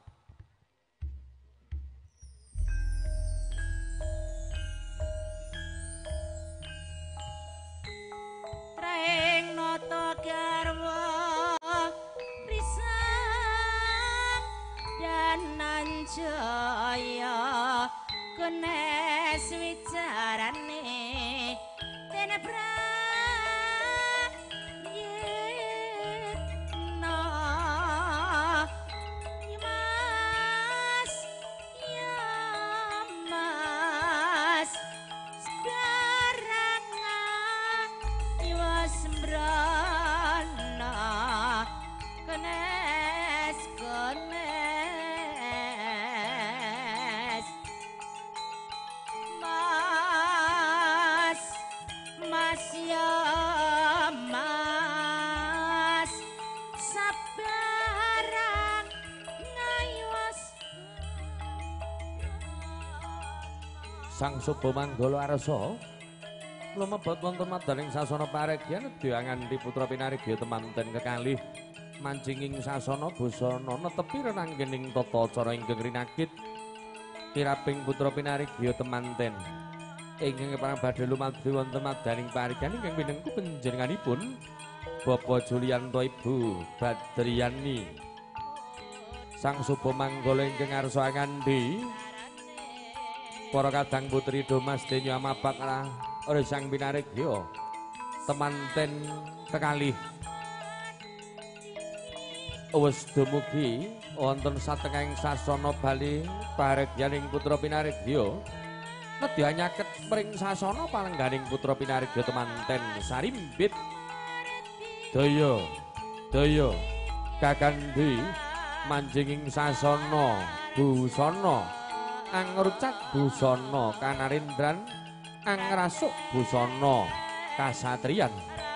Traing nata garwa risak dan anjaya Kunes wicarane tenebra yetna Mas ya mas sekarang iwas sembrana Kunes kunes Sang suba manggala arsa Lumebet wonten madaning sasana paregyan nedya nganthi putra pinaregya temanten kekalih mancinging sasana busana netepi renanggening tata cara ingkang rinakit kiraping putra pinaregya temanten ingkang parang badhe lumadri wonten madaning paregyan ingkang pinengku panjenenganipun Bapak Julianto Ibu Badriani Sang Suba Manggala ingkang ngarsa ngandhi para kadang putri Domas Denya Amabak ora sang pinaregya temanten kekalih wis dumugi wonten satengahing sasana bali paregyaning putra pinaregya nedya nyaket mring sasana palengganing putra pinaregya temanten sarimbit daya daya kakandhi manjinging sasana busana angrucat busana kanarendran angrasuk busana kasatriyan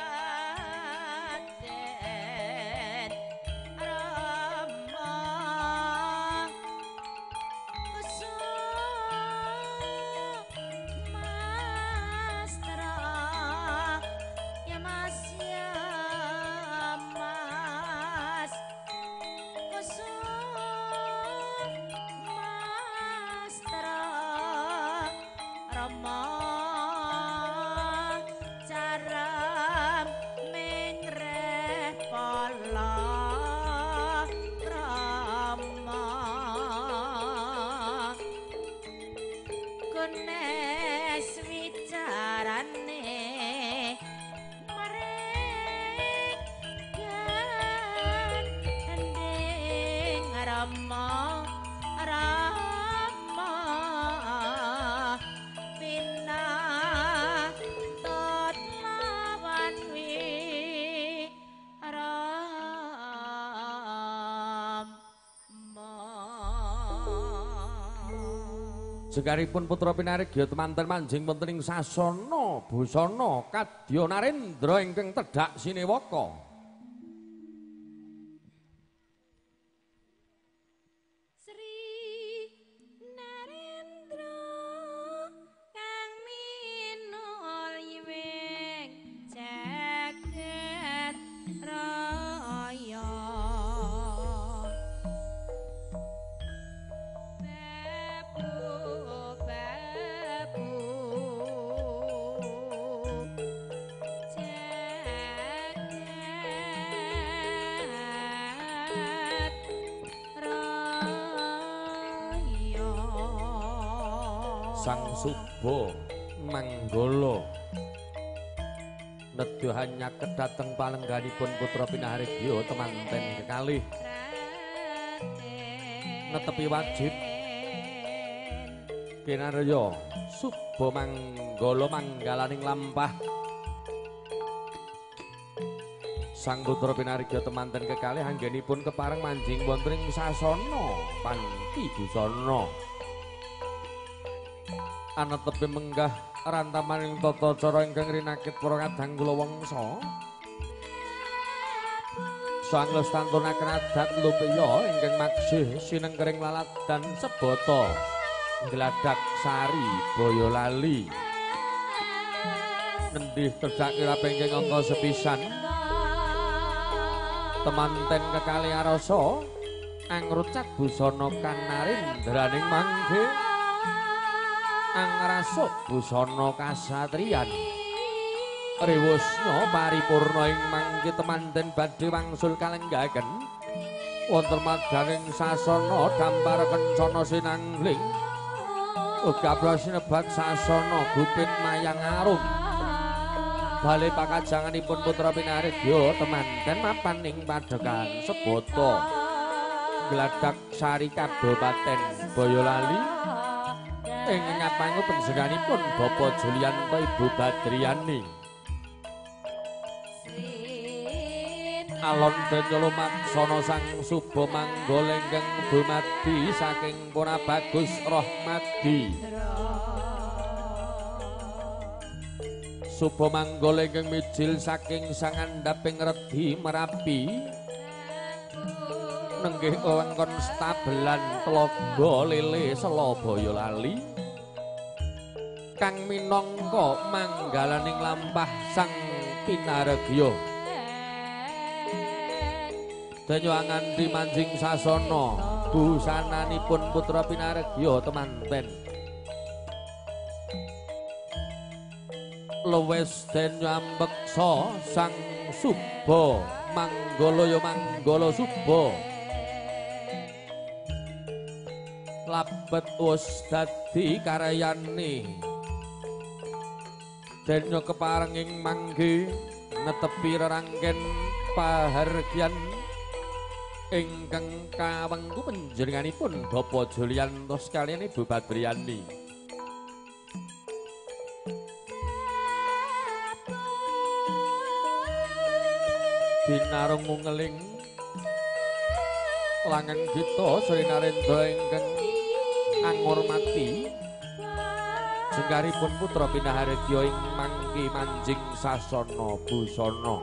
Jekaripun putra pinaregya temanten manjing wonten ing sasana busana kadya narendra ingkang tedhak sinewaka. Sang Suba Manggala nedya hanyaket dhateng palengganipun putra pinaregya temanten kekalih netepi wajib kinarya Suba Manggala manggalaning lampah sang putra pinaregya temanten kekalih anggenipun kepareng manjing wonten ing sasana panti busana ana tepi menggah rantamaning tata cara ingkang rinakit para kadang kula wangsa sang lestantunaken adat lupiya ingkang maksih sinengkering laladan sebata gladak sari Boyolali nendih tedhak kiraping ingkang angka sepisan temanten kekalih arasa angrucat busana kanarendraning mangke angrasuk busana kasatriyan rewusna paripurna ing mangke temanten badhe wangsul kalenggaken wonten madaning sasana dampar kencana sinangling uga prasinebat sasana gupit mayang arum bali pakajanganipun putra pinaregya temanten mapan ing padekan sebata gladak sari kabupaten Boyolali ingkang ngapangu panjenenganipun Bapak Julianto Ibu Badriani alon denya lumaksana sang Suba Manggala ingkang dumadi saking Pura Bagus Rahmadi Suba Manggala ingkang mijil saking sang andhaping Redi Merapi nenggih wewengkon stabelan Tlaga Lele Sela Boyolali kang minangka manggalaning lampah sang pinaregya danyo ngandhi manjing sasana busananipun putra pinaregya temanten luwes danyo ambeksa sang suba manggala ya manggala suba labet wis dadi karyane danyo keparenging mangke netepi rerangken pahargyan ingkang kawengku panjenenganipun Bapak Julianto sekalian Ibu Badriani. Dinarung ngeling langen kita Sri Narendra ingkang angurmati jengkaripun putra pinaharegya ing mangki manjing sasana busana.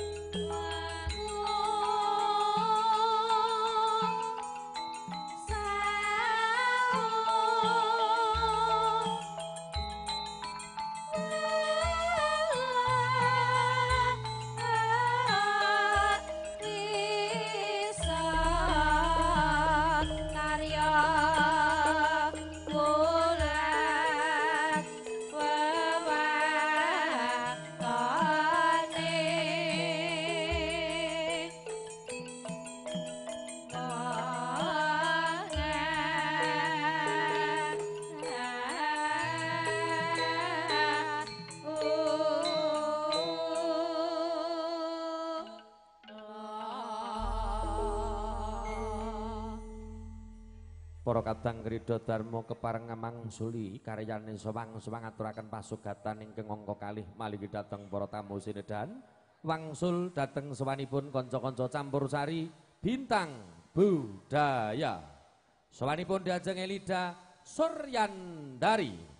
Para kadang krida dharma kepareng ngamangsuli karyane sowang-sowang aturaken pasugatan ingkang angka kalih malih dhateng para tamu sinedahan wangsul dhateng sowanipun kanca-kanca campursari bintang budaya sowanipun diajeng Elida Suryandari.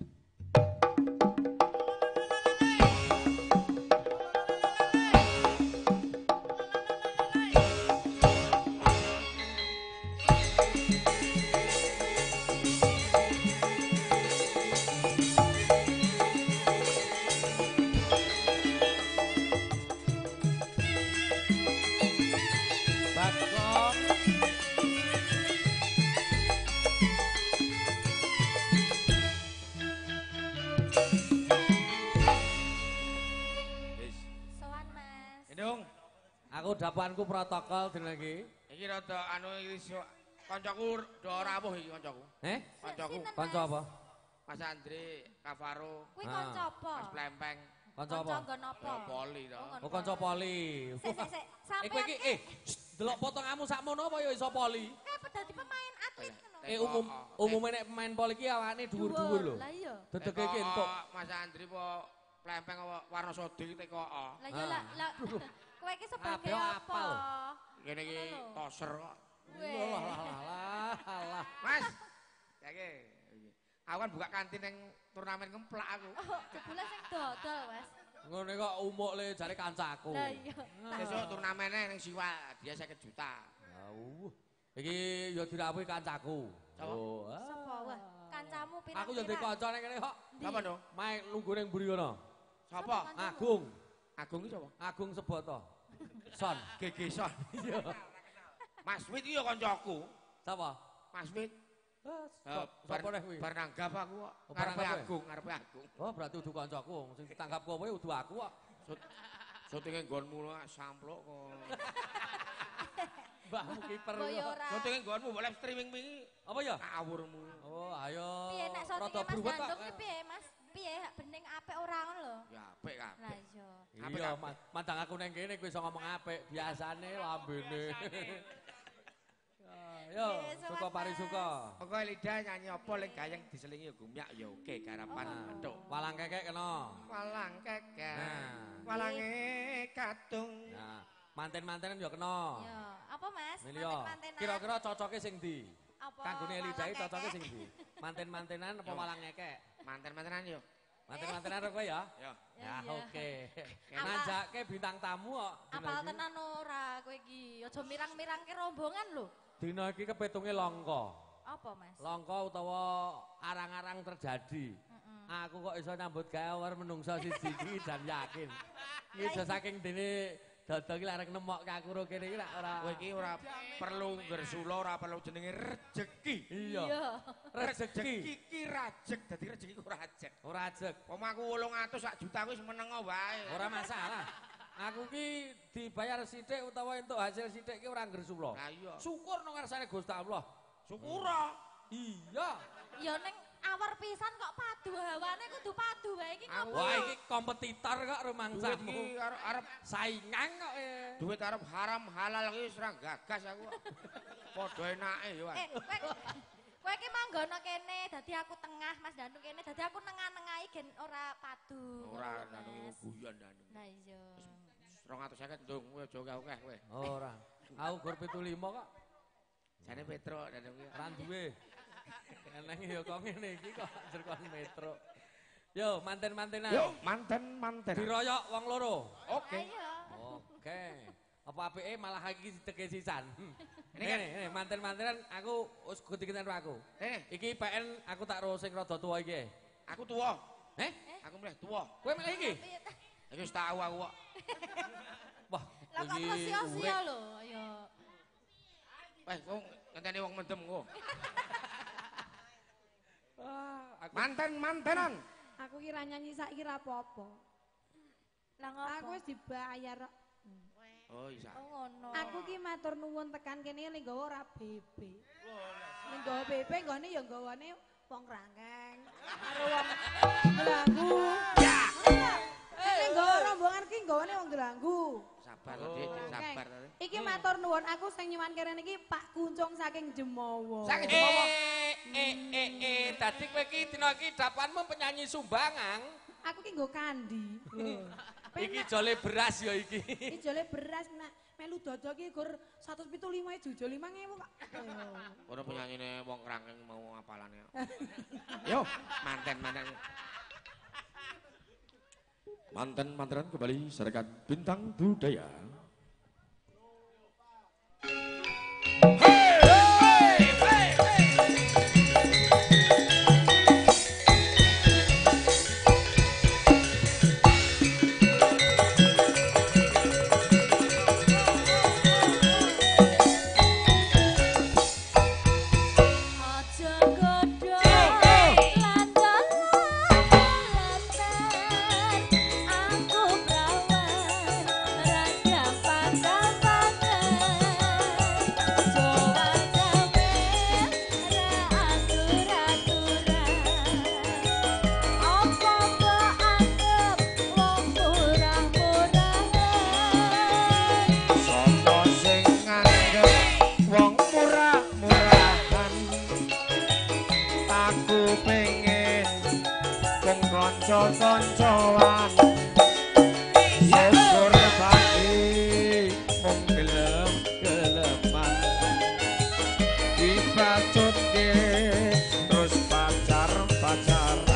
Dapanku protokol dene iki. Iki rada anu iki kancaku do ora apuh iki kancaku. Eh? Kancaku. Kanca apa? Mas Andri, Kavaro. Kuwi kanca apa? Mas Plempeng. Kanca apa? Kanca nggon apa? Poli to. Oh kanca poli. Sik sik sik. Eh kowe iki eh delok potonganmu sakmono apa ya iso poli? Eh dadi pemain atlet ngono. Eh umum umume nek pemain poli ki awake dhuwur-dhuwur lho. Lah iya. Dedege iki entuk. Mas Andri apa Plempeng apa warna sodi teko. Lah iya lah lah. Kowe iki sebagai Kabeh apa? apal. Kene iki toser kok. Lah lah. Mas. Saiki aku kan buka kantin yang turnamen ngemplak aku. Oh, jebule sing dodol, Mas. Ngene kok umuk le jare kancaku. Lah iya. Besok turnamennya ning Siwa dia seket juta. Awuh. Iki ya dirapuhi kancaku. Oh. Sapa wah? Kancamu pira-pira? Aku ya ndek kanca ning kene kok. Sapa dong? Mae lungguh ning mburi kono. Sapa? Agung. Agung iki sapa? Agung Seboto. Son. Gegeson. Iya. Mas Wit iki ya kancaku. Sapa? Mas Wit. Sapa nek kuwi? Bar nanggap aku kok. Oh, bar Ngarepe nanggap Agung, ngarepe Agung. Oh, berarti udu kancaku. Sing ditanggap kowe udu aku kok. Syutinge nggonmu lho sampluk kok. Mbahmu kiper. Boyo ora. Syutinge nggonmu mbok live streaming wingi. Apa ya? Ngawurmu. Oh, ayo. Piye nek Rada syutinge Mas bruwet kok. Gandung ki piye, Mas? Piye bening apik ora ngono lho. Ya apik kabeh. Lah iya. Iya, mandang aku neng kene kowe iso ngomong apik, biasane lambene. Yo, suka pari suka. Pokoke Lida nyanyi apa ling gayeng diselingi gumyak ya oke garapan entuk. Walang kekek kena. Walang kekek. Nah. Walange katung. Nah, manten-mantenan yo kena. Iya. Apa, Mas? Milio. Manten-mantenan. Kira-kira cocoke sing ndi? Apa? Kanggone Elida walang cocoke kekek? sing ndi? Manten-mantenan apa walang ngekek? Manten-mantenan yo. Manten-mantenan karo kowe ya? Ya. Ya, iya. oke. Apa- Nanjake bintang tamu kok. dina Apal iki. tenan ora kowe iki? Aja mirang-mirangke rombongan lho. Dina iki kepitunge langka. Apa, Mas? Langka utawa arang-arang terjadi. Aku kok iso nyambut gawe menungso siji iki jan yakin. Iki aja saking dene dodol iki arek nemok aku ro kene iki ora Kowe iki ora perlu gersula, ora perlu jenenge rejeki. Iya. Rejeki iki rajek, dadi rejeki ku rajek. Ora ajek. Pom aku wolung atus sak juta wis menengo wae. Ora masalah. Aku ki dibayar sithik utawa entuk hasil sithik ki ora gersula. Lah iya. Syukur nang ngarsane Gusti Allah. Syukura. Iya. Ya ning awar pisan kok padu hawane kudu padu wae iki ngopo? Wah iki kompetitor kok rumangsamu. Duit iki arep arep saingan kok e. Duit arep haram halal iki wis ora gagas aku. Padha enake yo. Eh, kowe kowe iki manggono kene dadi aku tengah, Mas Danu kene dadi aku nengah-nengahi gen ora padu. Ora nanu guyon nanu. Lah iya. dua ratus lima puluh ndung kowe aja akeh kowe. Ora. Aku gur pitu lima kok. Jane Petro dan kuwi. Ora duwe. Eneng ya kok ngene iki kok jerkon metro. Yo, manten-mantenan. Yo, manten-manten. Diroyok wong loro. Oke. Ayo. Oke. Apa apike malah iki diteke sisan. Ini Ini kan ini manten-mantenan aku wis gudi-guden aku. Eh, Iki P N aku tak ro sing rada tuwa iki. aku tuwa. Eh? Aku mulai tuwa. Kowe milih iki? Iki wis tahu aku kok. Wah, Lah kok terus sia-sia lho, ayo. Wes, kok ngenteni wong mendem kok. Ah, aku Manten-mantenan. Aku kira nyanyi saiki ra apa-apa. Lah ngopo? Aku wis dibayar. Oh, isa. Oh ngono. Aku ki matur nuwun tekan kene ning nggawa ora bebe. Ning nggawa bebe nggone ya nggawane wong rangkeng karo wong delanggu. Ya. Ning nggawa rombongan ki nggawane wong delanggu. Sabar to, Dik, sabar to. Iki matur nuwun aku sing nyuwun kene iki Pak Kuncung saking Jemowo. Saking Jemowo. Eh, eh, eh, eh, tadi kowe iki dina iki dapanmu penyanyi sumbangan. Aku ki nggo kandi. Lho. Iki jole beras ya iki. Iki jole beras nek melu dodo ki gur seratus pitu lima jujo lima ewu kok. Ora penyanyine wong rangkeng mau apalane. Yo, manten-manten. Manten-mantenan kembali Serikat Bintang Budaya. Konco-koncoan syukur pagi mung gelem-geleman dipacutke terus pacar-pacaran.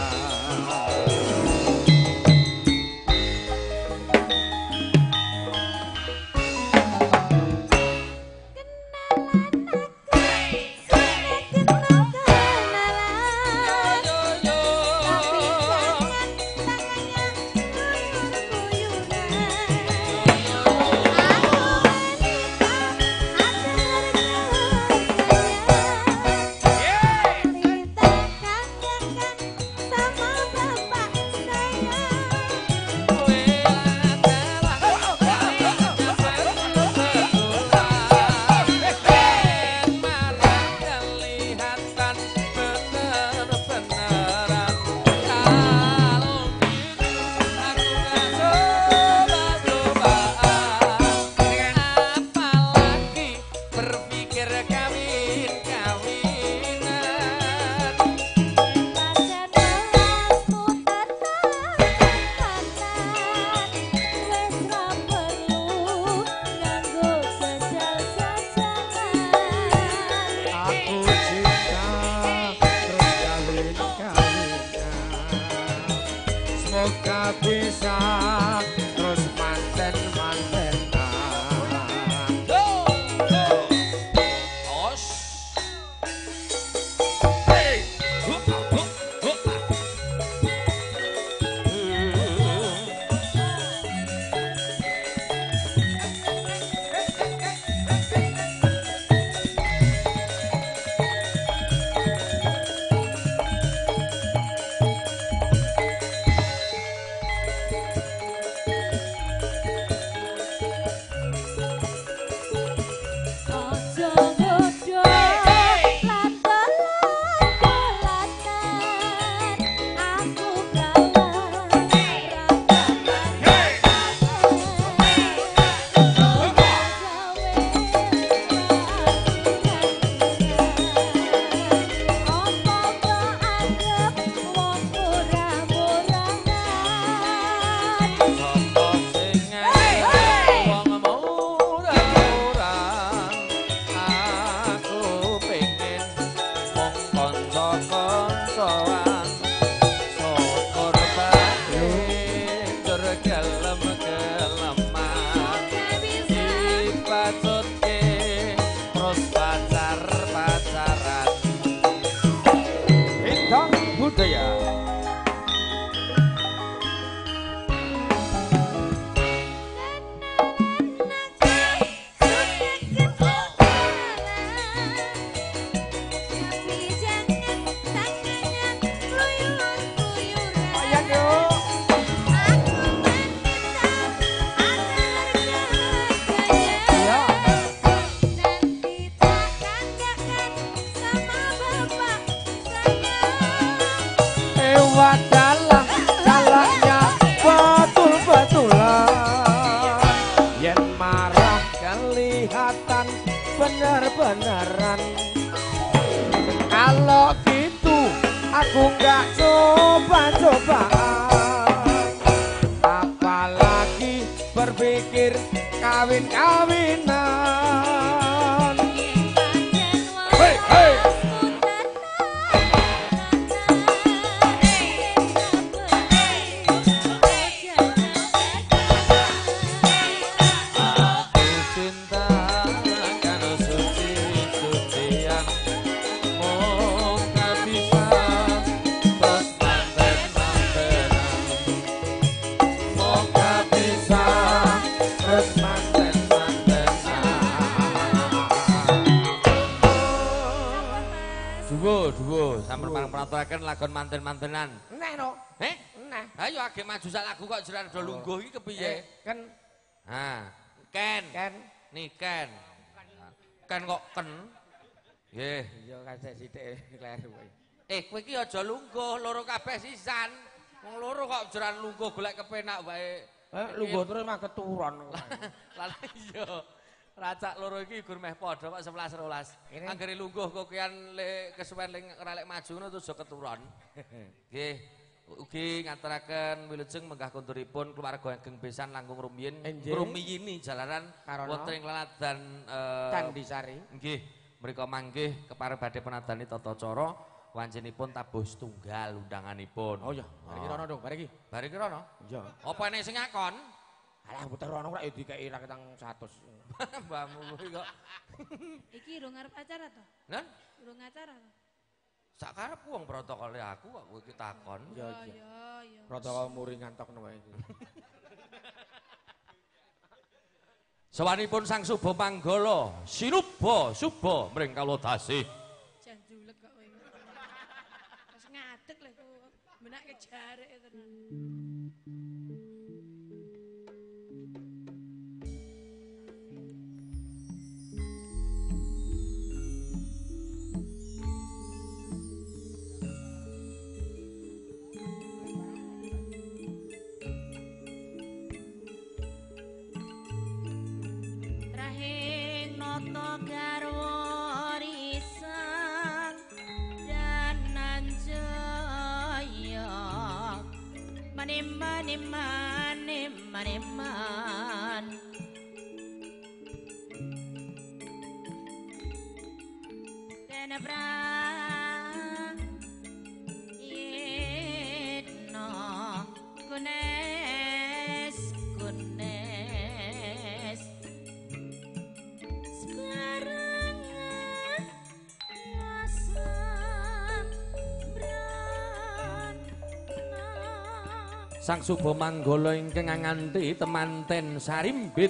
pacar-pacaran Hindang budaya beneran kalau gitu aku nggak coba-cobaan apalagi berpikir kawin-kawinan hey, hey. Peraturan lagon manten-mantenan. Nek no. Eh? Nek. Ayo age maju sak lagu kok jeran do lungguh iki kepiye? Kan ha, Ken. Ken. Nih Ken. Ken kok ken? Nggih. Iya kasih sithik kleru kowe. Eh kowe iki aja lungguh, loro kabeh sisan. Wong loro kok jeran lungguh golek kepenak wae. Eh lungguh terus mah keturun. Lah iya. Racak loro iki gur meh padha Pak sebelas rolas. Anggere lungguh kokean le kesuwen ling ora lek maju ngono terus keturun. Nggih. Ugi ngaturaken wilujeng menggah konturipun keluarga Ageng Besan langkung rumiyin ngrumiyini jalanan wonten ing laladan Candisari. Nggih. Mrika manggih kepareng badhe penadani tata cara wancinipun tabuh setunggal undanganipun. Oh iya, bariki rono dong, bariki. Bariki rono? Iya. Apa enek sing ngakon? Alah puter rono ora dikeki ra ketang seratus. Mbahmu kuwi kok. Iki urung arep acara to? Nen? Urung acara to? Sak karep wong protokole aku kok kowe iki takon. Iya iya. Iya. Protokol muri ngantokno wae iki. Sawanipun Sang Suba Manggala, sinuba suba mring kalodasih. Jan julek kok kowe. Wis ngadeg lho kok. Menake jareke tenan. Maneman Tenebrang Yedno Kunes Kunes Sekarang Wasan Brana Sang Suba Manggala ingkang nganti temanten sarimbit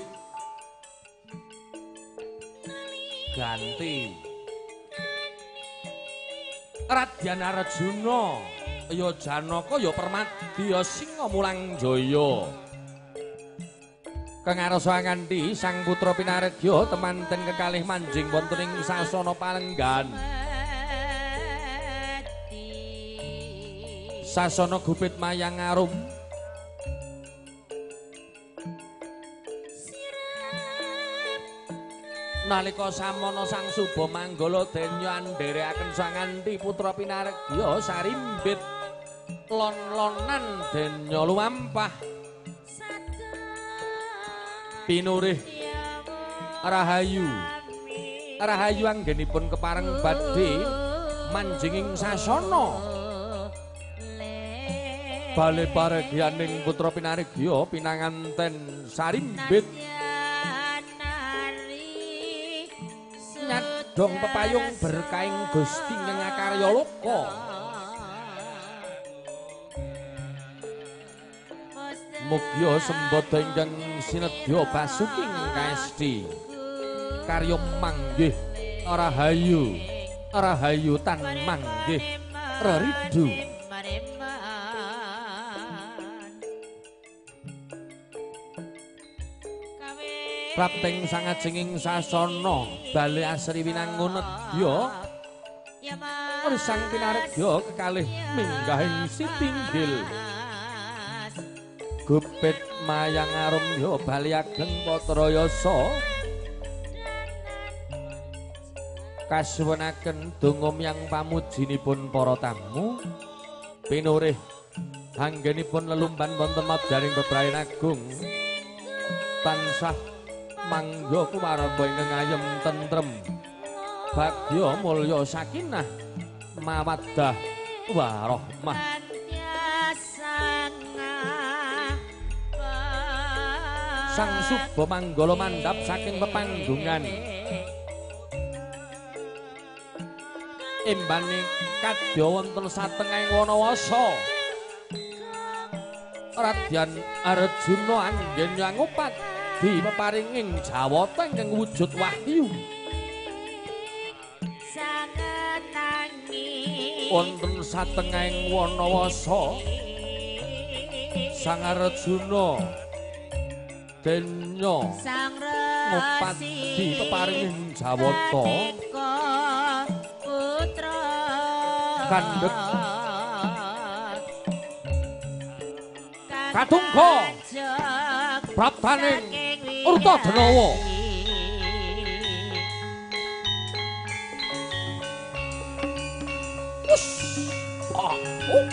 ganti Radyan Arjuna ya Janaka ya Permadi ya Singa Mulang Jaya kangarsa nganti Sang Putra Pinaregya temanten kekalih manjing wonten ing sasana Palenggan sasana Gupit Mayang Arum nalika samana Sang Suba Manggala denya andherekaken sang nganti putra pinaregya sarimbit lon-lonan denya lumampah pinurih rahayu rahayu anggenipun kepareng badhe manjinging sasana bale paregyaning putra pinaregya pinanganten sarimbit godhong pepayung berkaing Gusti ngengakarya loka. Mugya sembada ingkang sinedya basuking kaesti. Karya manggih rahayu, rahayu tan manggih reridu. Prapting sangajenging sasana bali asri winangun nedya Sang pinaregya kekalih minggahing sitinggil gupit mayang arum ya bali ageng Patrayasa kasuwunaken donga miyang pamujinipun para tamu pinurih anggenipun lelumban wonten madyaning bebrayan agung tansah mangga kuwarga ingkang ayem tentrem bagya mulya sakinah mawaddah warahmah sang suba manggala mandhap saking pepanggungan embane kadya wonten satengahing wanawasa Radyan Arjuna anggen nyangupat di peparinging jawata ingkang wujud wahyu sanget nanging wonten satengahing wanawasa Sang Arjuna denya ngupat di peparinging jawata putra kandhek katungga praptaning Urtadanawa Wuss ah oh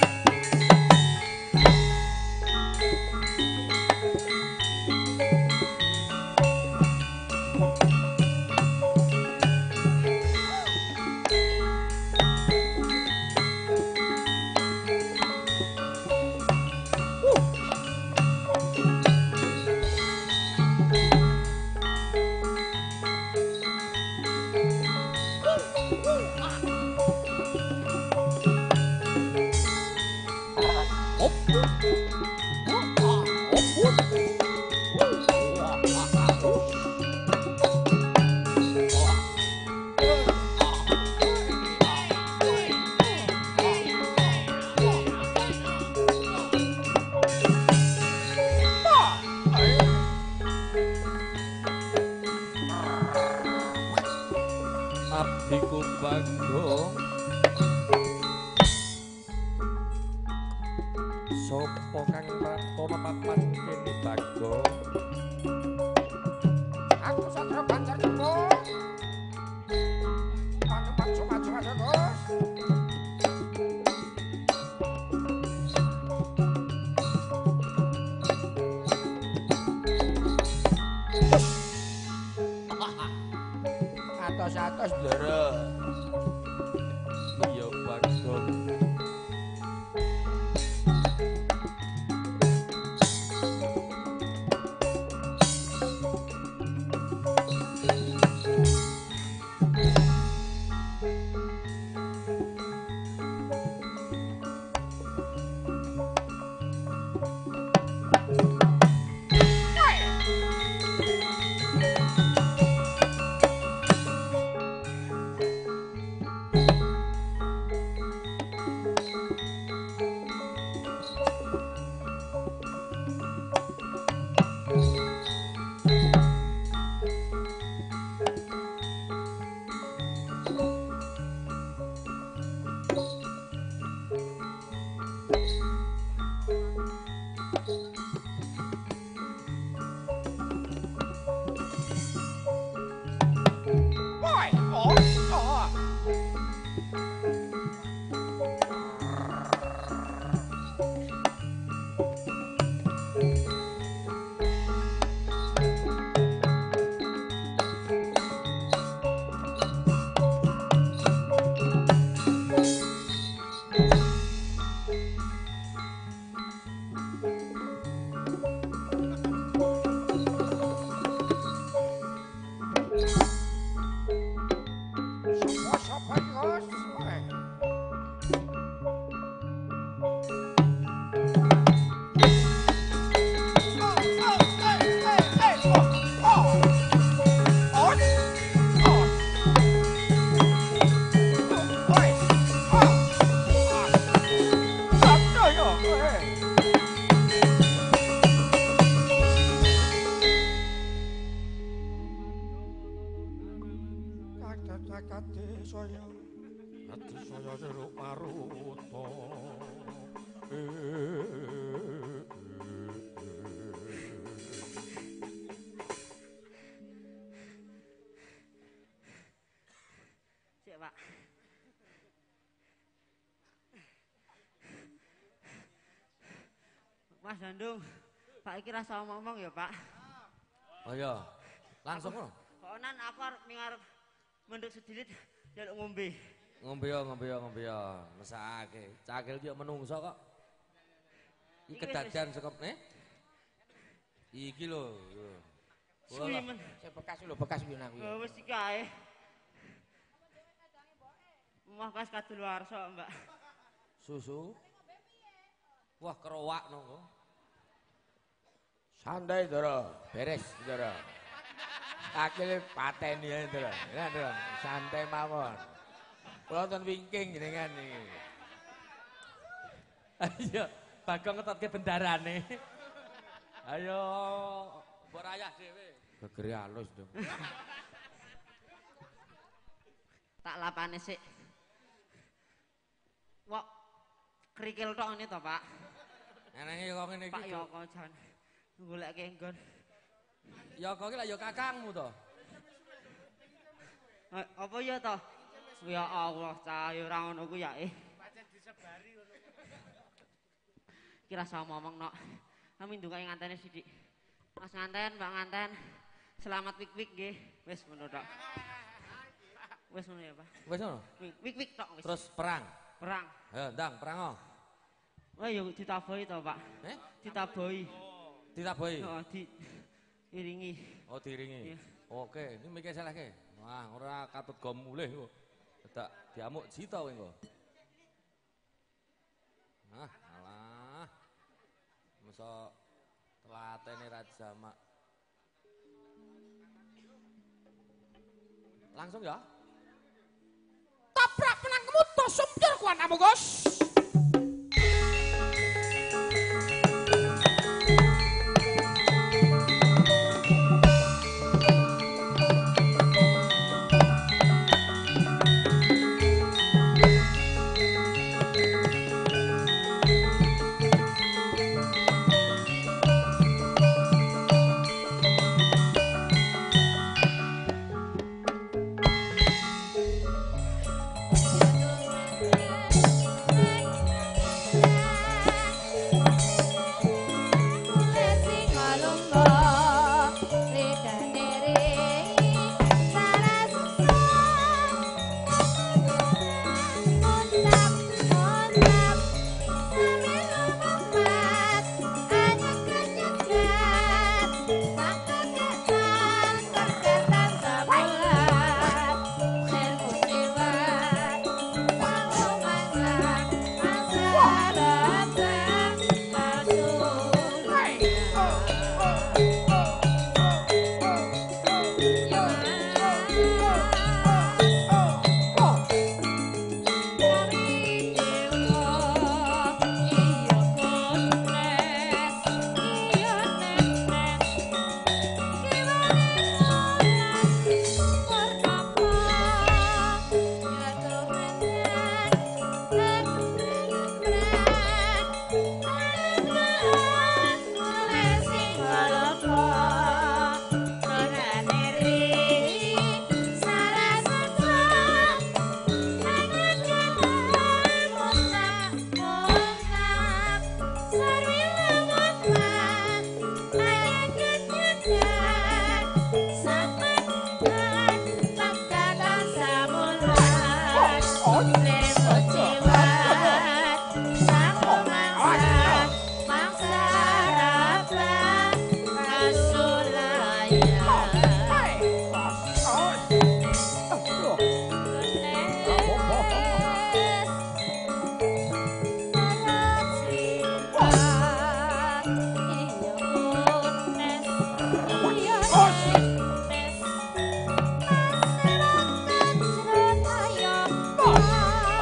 atos-atos bloro iya bagong Kati saya, kati saya jeruk maruto. Cek Pak. Mas Dandung, Pak iki rasa ngomong ya Pak. Oh iya, langsung loh. Konan aku arep mingarep menduk sedilit jaluk ngombe. Ngombe yo, ngombe yo, ngombe yo. Mesake. Cakil ki menungso kok. Iki kedadean saka eh? Iki lho. Suwi men. Saya bekas lho, bekas piye aku. Oh wis iki ae. Omah kas kadaluwarsa, Mbak. Susu. Wah, kerowak nongko. Santai, Ndara. Beres, Ndara. Akil pateni ae, Ndara. Ya, Ndara. Santai mawon. Kula ten wingking jenengan iki. Ayo, Bagong ngetotke bendarane. Ayo, mbok rayah dhewe. Gegere alus, Dong. Tak lapane sik. Wok krikil tok ngene to, Pak. Enenge kok ngene iki. Pak Yoko jan goleke nggon. Yoko ki lak yo kakangmu to. Eh, apa ya to? Ya Allah, cah ya ora ngono ku ya eh. Pancen disebari ngono. Kira sama ngomong nok. Kami ndungake ngantene sithik. Mas nganten, Mbak nganten. Selamat wik-wik nggih. Wis ngono tok. Wis ngono ya, Pak. Wis ngono. Wik-wik tok wis. Terus perang. Perang. Ayo, ndang perang oh. Oh ya ditaboi to, Pak. Eh? Ditaboi. Ditaboi. Heeh, di iringi. Oh, diiringi. Iya. Oke, ini mikir salahke. Wah, ora katut go mulih kok. Dak diamuk cita kowe engko. Nah, alah. Masa telatene Raja Mak. Langsung ya. Tabrak penangkemu to sumpir ku anakmu, Gus. Oh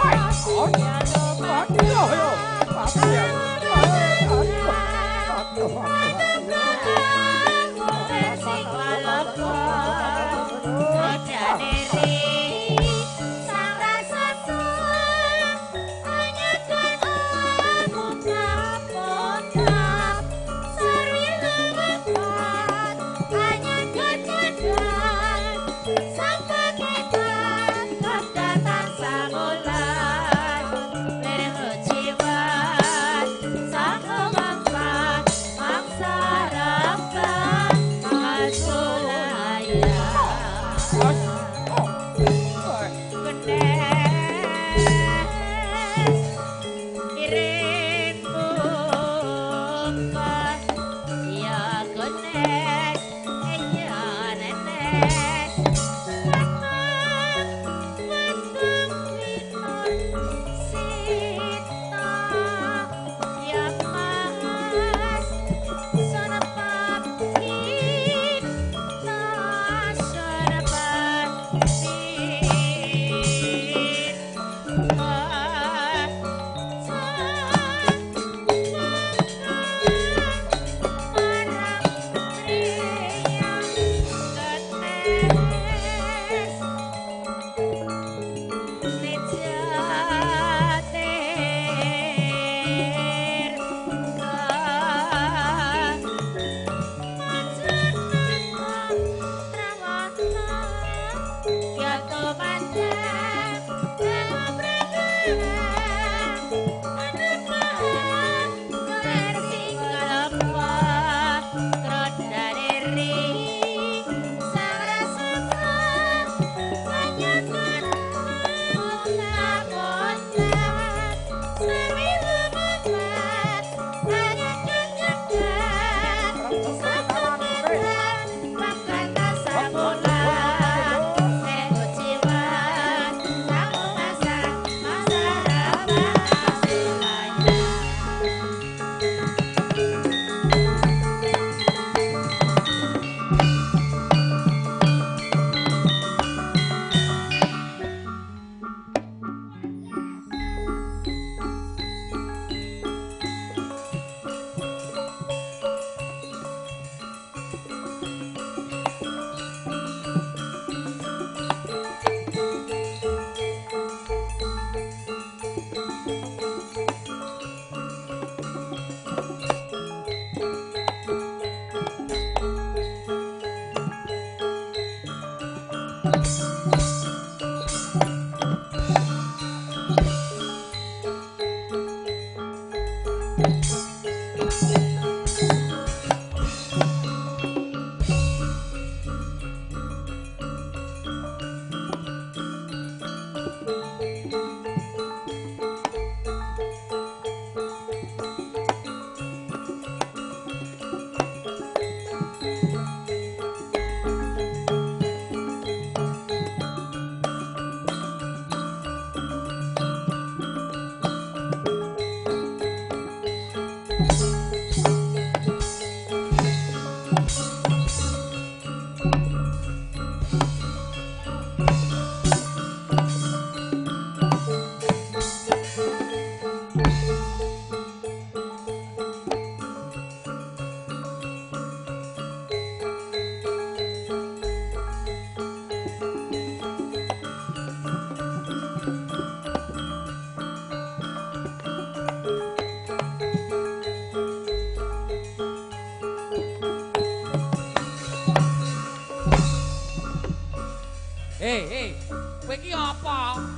Kowe iki apa?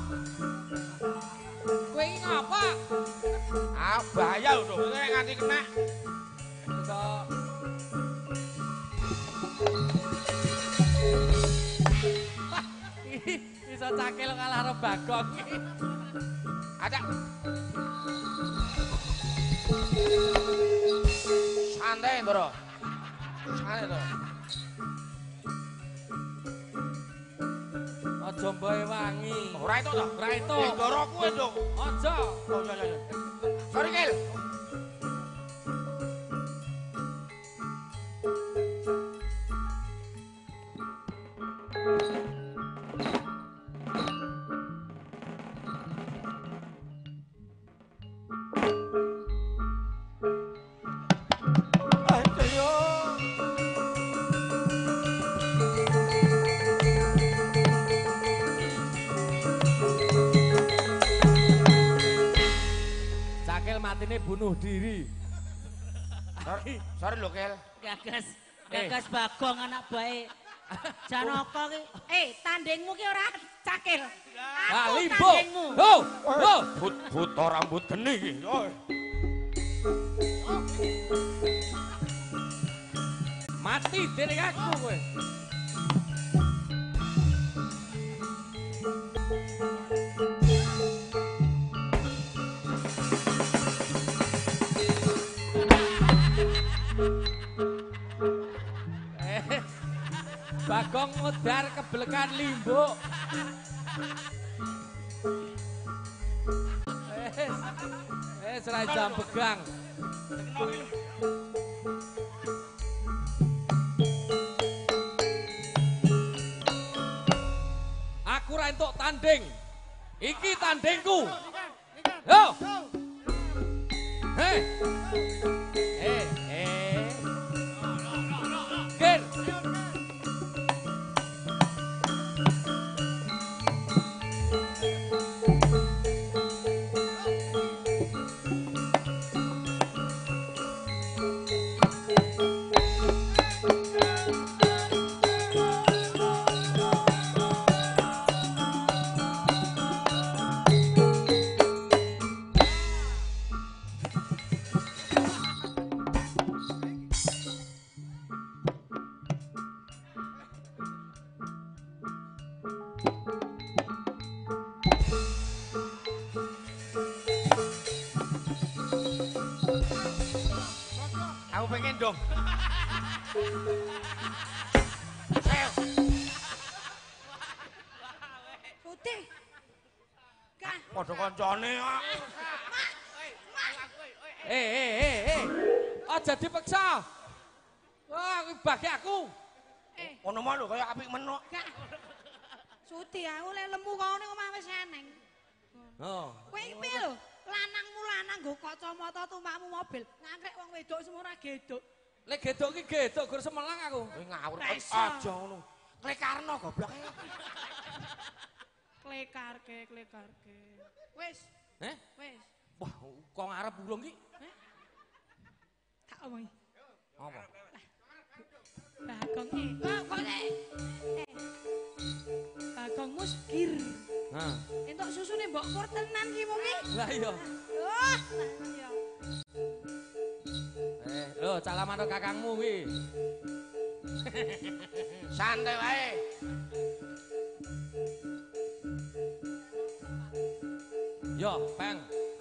Kowe iki ngapa? Ah, bahaya lho, kowe nek nganti kena. Kok iso cakil kalah karo Bagong iki. Ada. Santai, Ndoro. Santai, Ndoro. Aja mbae wangi. Ora itu to, ora itu. Ndoro kuwe, Nduk. Aja. Oh, iya iya. Sorry, Kil. Matine bunuh diri. Sorry, sorry lho, Kel. Gagas, gagas Bagong anak baik. Janaka ki, eh tandingmu ki ora cakil. Aku tandingmu. Ho, ho, but buta rambut geni iki. Mati dene aku kowe. Bagong ngudar kebelekan limbuk. Eh, eh serai jam begang. Aku ra entuk tanding. Iki tandingku. Yo. Hei. Eh, eh. Ger. Aku pengen dong. Putih. Kah. Padha kancane kok. Eh eh eh eh. Aja dipaksa. Wah, kuwi bagi aku. Eh, ngono mah lho kaya apik men kok. Kak. Sudi aku lek lemu kau ning omah wis eneng. Oh. Kowe iki piye lho? Lanangmu lanang nggo kacamata tumpakmu mobil. Ngangkrek wong wedok semua ora gedok. Lek gedok ki gedok gur semelang aku. Kowe ngawur aja ngono. Klekarno goblok. Klekarke, klekarke. Wis. Heh? Wis. Wah, kok ngarep burung ki? Heh? Tak omongi. Apa? Bagong eh. Kok kok nek. Eh. Bagongmu segir. Nah. Entuk susune mbok pur tenan ki mung ki. Lah iya. Wah, iya. Eh, lho salaman karo kakangmu kuwi. Santai wae. Yo, Peng.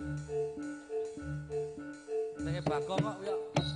Nek Bagong kok yo.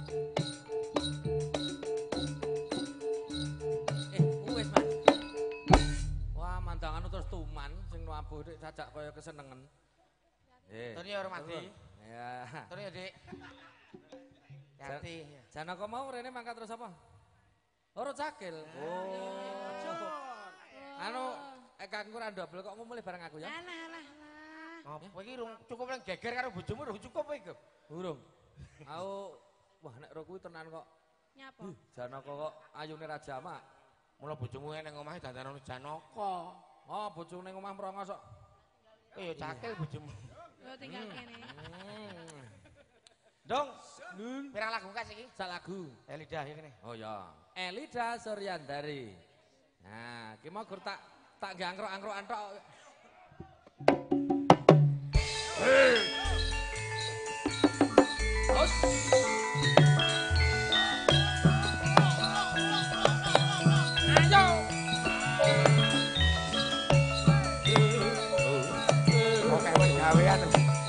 Eh, wis, Mas. Wah, mandangan terus tuman sing nuabuh dik sajak kaya kesenengen. Eh. Turi hormati. Ya. Turi ya, Dik. Hati. Janaka mau rene mangkat terus apa? Ora cakil. Oh. Anu, eh kakangku ra ndobel kok mulih bareng aku ya. Alah alah. Apa iki rung cukup nang geger karo bojomu rung cukup iki. Urung. Aku wah nek ro kuwi tenan kok. Nyapa? Janaka kok ayune Raja Mak. Mula bojomu ning omahe dandanan Janaka. Oh, bojomu ning omah mrongos kok. Oh ya cakil bojomu. Yo tinggal kene. Dong, pirang lagu kas iki? Sak lagu. Elida ya kene. Oh ya. Elida Suryandari. Nah, ki mau gur tak tak nggih angkruk-angkrukan tok. Os. Ayo. Oke, wis gawean.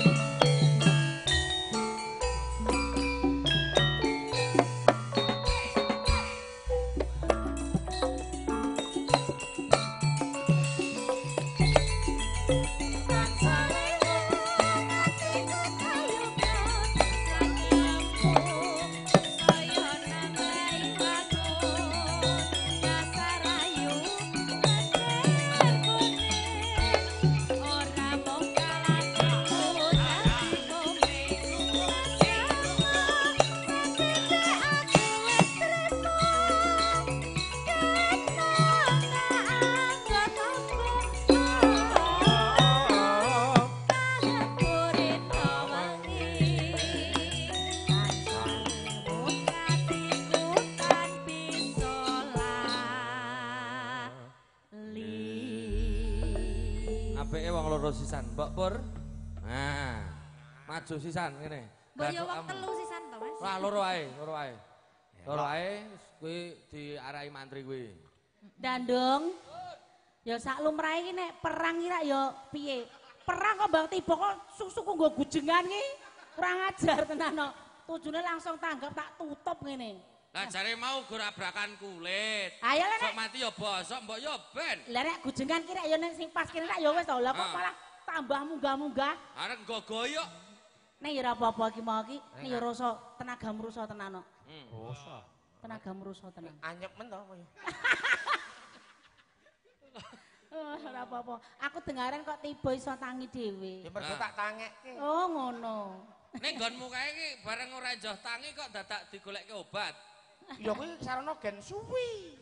Sisan, Mbak Pur. Nah, maju sisan ngene. Mbok yo wong telu sisan to, Mas. Lah loro ae, loro ae. Loro ae kuwi diarahi mantri kuwi. Dandung. Ya sak lumrahe iki nek perang iki rak ya piye? Perang kok mbak tiba kok susuku nggo gujengan iki. Kurang ajar tenan no. Tujune langsung tanggap tak tutup ngene. Lah jare mau gorabrakan kulit. Ayo lek sok mati ya bosok, mbok yo ben. Lah nek gujengan ki rak ya ning sing pas kene rak ya wis to. Lah kok malah tambah munggah-munggah. Arek nggo goyok. Nek ya ora apa-apa iki mau iki, nek ya rasa tenaga merusa tenan kok. Rusa. Tenaga merusa tenan. Anyep men to apa ya? Ora apa-apa. Aku dengaren kok tiba iso tangi dhewe. Ya mergo tak tangekke. Oh ngono. Nek nggonmu kae iki bareng ora njoh tangi kok dadak digolekke obat. Ya kuwi sarana gen suwi.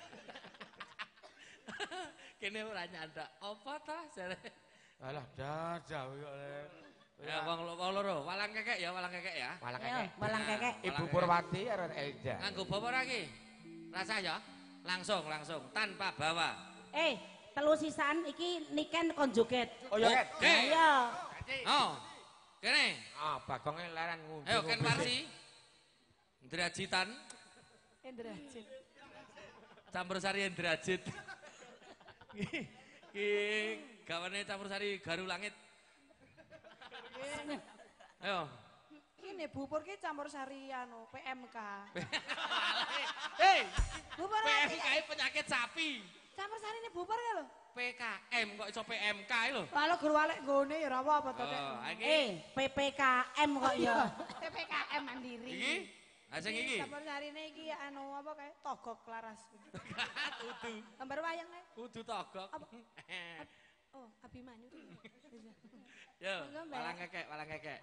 Kene ora nyandak. Apa ta jare? Alah dadah kok. Ya wong wong loro, walang kekek ya, walang kekek ya. Walang kekek. Walang kekek. Ibu Purwati karo Elja. Nganggo bawa ora iki? Rasah ya? Langsung, langsung tanpa bawa. Eh, telu sisan iki niken kon joget. Oh ya, Ket. Ayo. Oh. Kene. Ah, bagonge laran ngunjuk. Ayo Ken Warsi. Ndrajitan. Indrajit. Campur sari Ndrajit. Ki gawane campur sari Garu Langit. Ayo. Ini bubur ki campur sari anu P M K. Hei, Bubur P M K penyakit sapi. campur sari ini bubur ya lho. P K M kok iso P M K lho. Kalau guru walek nggone ya ora apa-apa to, Dek. Oh, iki. Eh, P P K M kok ya. P P K M mandiri. Iki? Ha sing iki. Campur sarine iki anu apa kae togok laras. Kudu. Gambar wayang kae. Kudu togok. Oh, Abimanyu. Yo, Monggo, Mbak. walang kekek, walang kekek.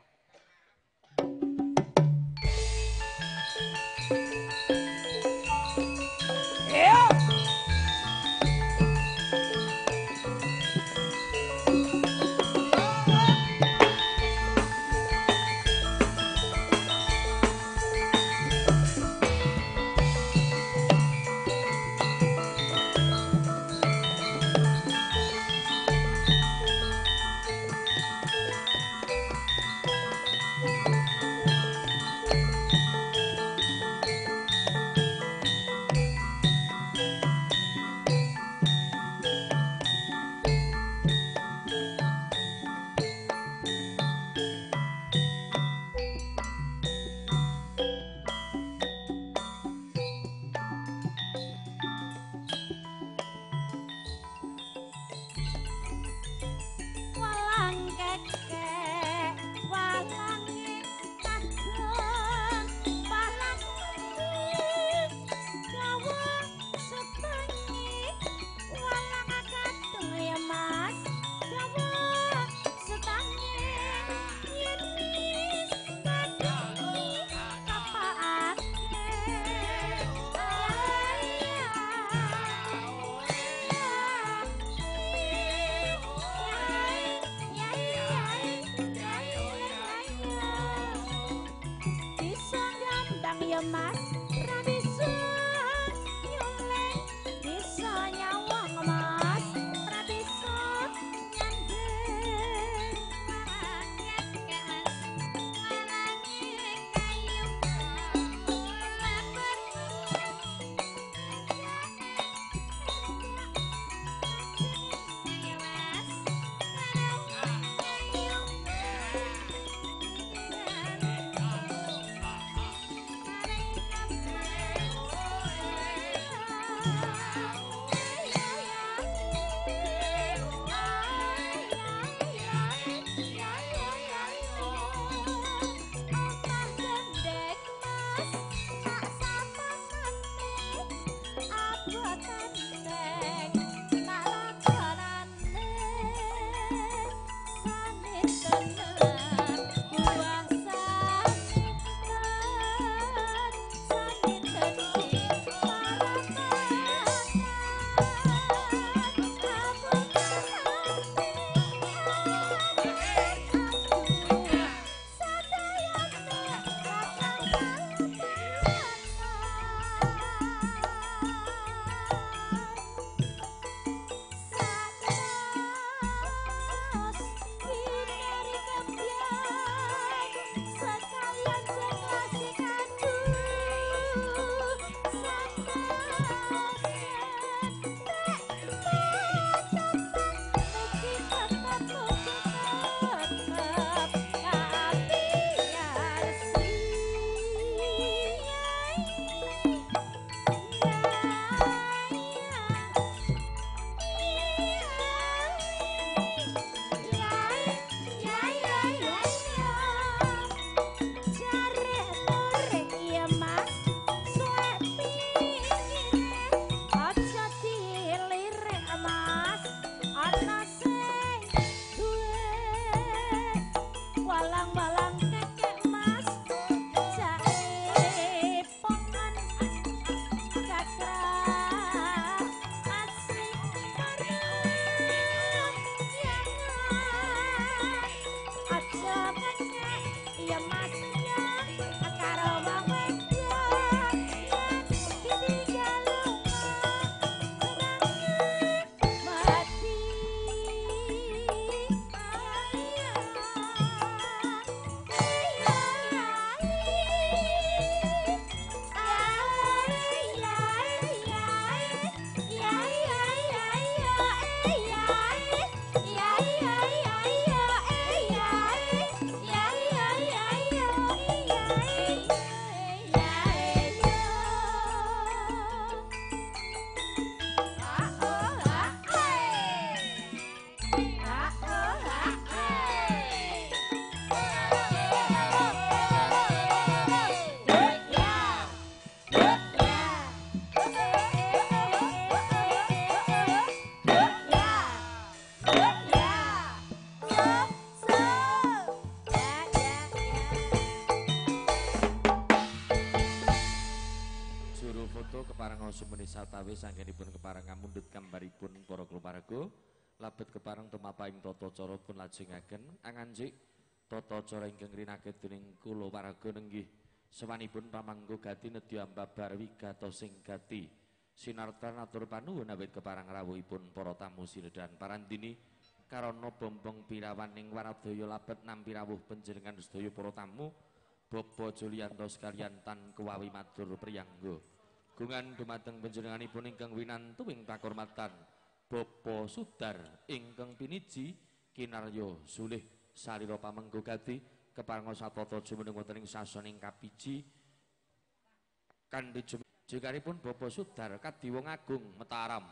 sumeni satawis anggenipun keparang ngamundhut gambaripun para keluarga labet keparang tumapaing tata cara pun lajengaken anganjik tata cara ingkang rinake dening kula warga nenggih sawanipun pamanggo gati nedya ambabar wigato sing gati sinartan atur panuwun awit keparang rawuhipun para tamu sinedan parandini karana bombong pirawaning waradaya labet nampi rawuh panjenengan sedaya para tamu Bapak Julianto sekalian tan kewawi matur priyangga gungan dumateng panjenenganipun ingkang winantuing pakurmatan Bapak Sudar ingkang piniji kinarya sulih sarira pamenggo gati keparang satata jumeneng wonten ing sasoning kapiji kanthi jekaripun Bapak Sudar Kadiwong Agung Mataram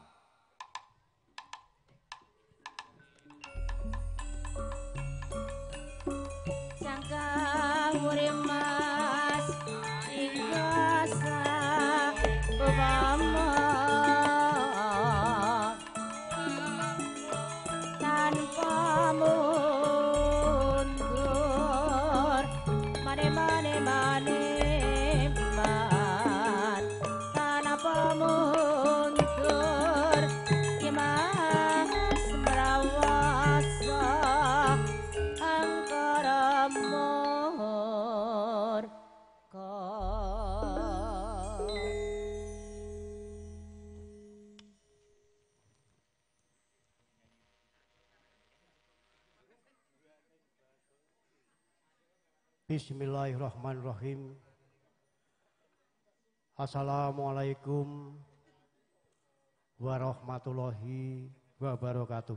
Sangka urimas ingkasa upama tanpa mundur mane mane mane man tanpa mundur imas merawasa angkara murka Bismillahirrahmanirrahim. Assalamualaikum warahmatullahi wabarakatuh.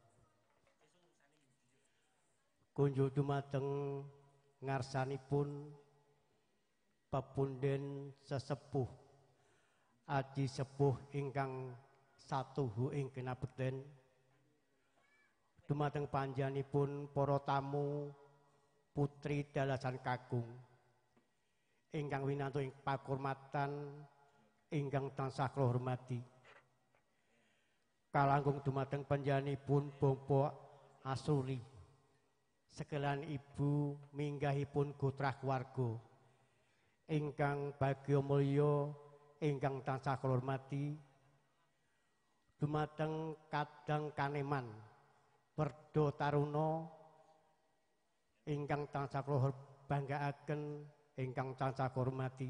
Kunjuk dumateng ngarsanipun pepunden sesepuh aji sepuh ingkang satuhu ing kinabekten dumateng panjenenganipun para tamu putri dalasan kakung ingkang winantu ing pakurmatan ingkang tansah kula hormati kalangkung dumateng panjenenganipun Bapak Asuri sekalian ibu minggahipun putra keluarga ingkang bagya mulya ingkang tansah kula hormati dumateng Kadang Kaneman Werda Taruna ingkang tansah kula banggaaken ingkang tansah kula hormati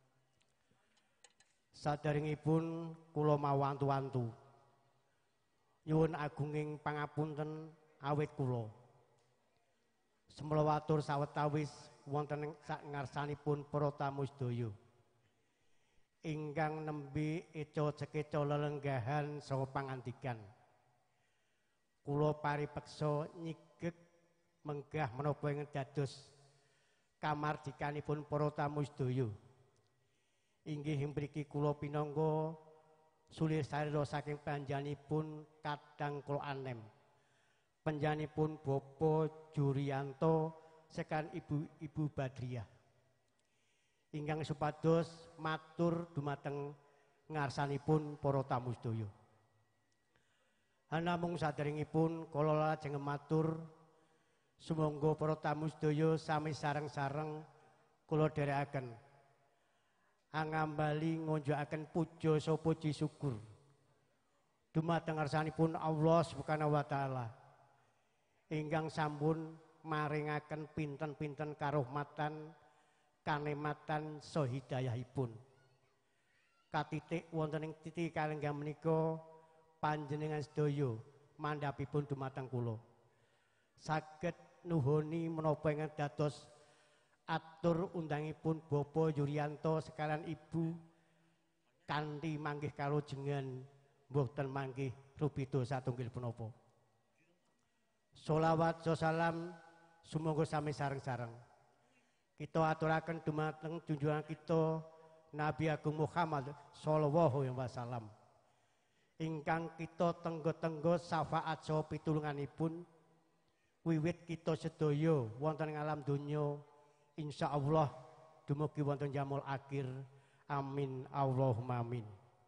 sadaringipun kula mawantu-wantu nyuwun agunging pangapunten awit kula semelawatur sawetawis wonten ing sak ngarsanipun para tamu sedaya ingkang nembe eca cekeca lelenggahan saha pangandikan kula paripeksa nyigek menggah menapa ing dados kamardikanipun para tamu sedaya inggih mriki kula pinangka sulih sarira saking panjenenganipun Kadang kula anem panjenenganipun Bapak Jurianto sekan ibu-ibu Badriah ingkang supados matur dumateng ngarsanipun para tamu sedaya namung saderengipun kula lajeng matur sumangga para tamu sedaya sami sareng-sareng kula dherekaken angambali ngunjukaken puja saha puji syukur dumateng ngarsanipun Allah Subhanahu wa taala ingkang sampun maringaken pinten-pinten karohmatan kanematan saha hidayahipun katitik wonten ing titik kalenggang menika panjenengan sedaya mandhapipun dumateng kula saged nuhuni menapa ingkang dados atur undangipun Bapak Yuryanto sekalian ibu kanthi manggih kalujengan mboten manggih rubida satunggil punapa sholawat salam sumangga sami sareng-sareng kita aturaken dumateng junjungan kita Nabi Agung Muhammad sallallahu alaihi wasallam ingkang kita tenggo-tenggo syafaat saha pitulunganipun wiwit kita sedaya wonten ing alam donya insyaallah dumugi wonten jamul akhir amin Allahumma amin.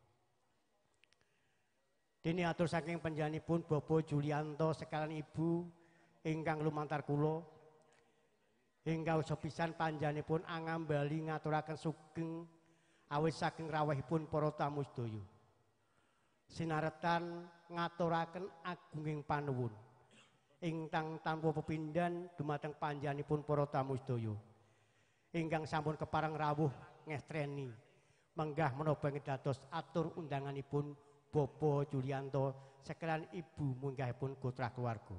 Dene atur saking panjenenganipun Bapak Julianto sekalian ibu ingkang lumantar kula ingkang sepisan panjenenganipun angambali ngaturaken sugeng awit saking rawuhipun para tamu sedaya. Sinaretan ngaturaken agunging panuwun ingkang tanpa pepindhan dumateng panjenenganipun para tamu sedaya. Ingkang sampun kepareng rawuh ngestreni menggah menapa dados atur undanganipun Bapak Julianto sekalian Ibu munggahipun putra keluarga.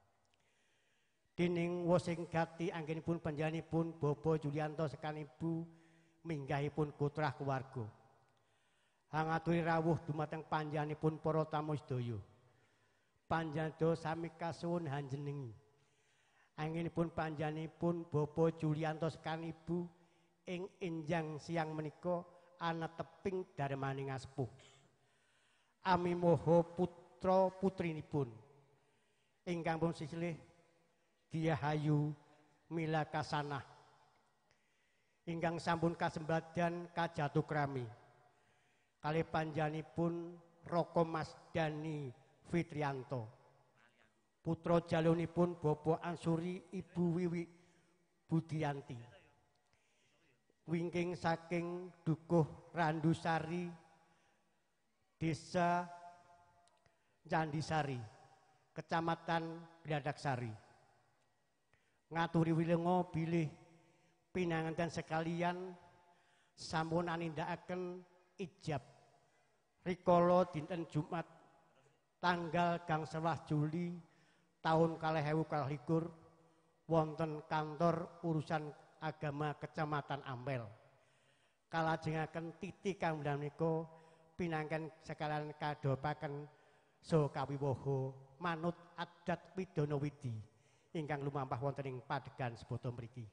Dening wosing gati anggenipun panjenenganipun Bapak Julianto sekalian Ibu minggahipun putra keluarga. Hangaturi rawuh dumateng panjenenganipun para tamu sedaya. Panjenengan sami kasuwun hanjenengi. Anggenipun panjenenganipun Bapak Julianto sekalian Ibu ing enjang siang menika ana teping darmaning sepuh. Ami moho putra putrinipun ingkang pun sisilih Diahayu Mila Kasanah ingkang sampun kasembadan kajatukrami kalih panjenenganipun Roko Mas Dani Fitrianto putra jalunipun Bapak Ansuri Ibu Wiwi Budianti wingking saking Dukuh Randusari Desa Candisari Kecamatan Gladaksari. Ngaturi wilenga bilih pinanganten sekalian sampun anindakaken ijab rikala dinten Jumat tanggal gangsal Juli tahun kalih ewu kalih likur wonten kantor urusan agama Kecamatan Ampel. Kalajengaken titi kamdam menika pinangken sekalian kadhopaken saha kawiwaha manut adat Widana Widi ingkang lumampah wonten ing padegan sebata mriki.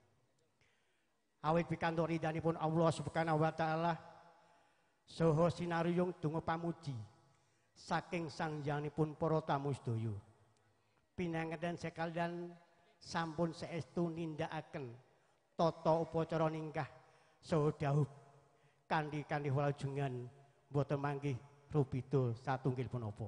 Awit pikantuk ridhanipun Allah Subhanahu wa taala saha sinariyung donga pamuji saking sangjangipun para tamu sedaya. Pinangken sekalian sampun saestu nindakaken tata upacara ningkah saha dawuh kanthi kanthi walajungan boten manggih rubida satunggil punapa.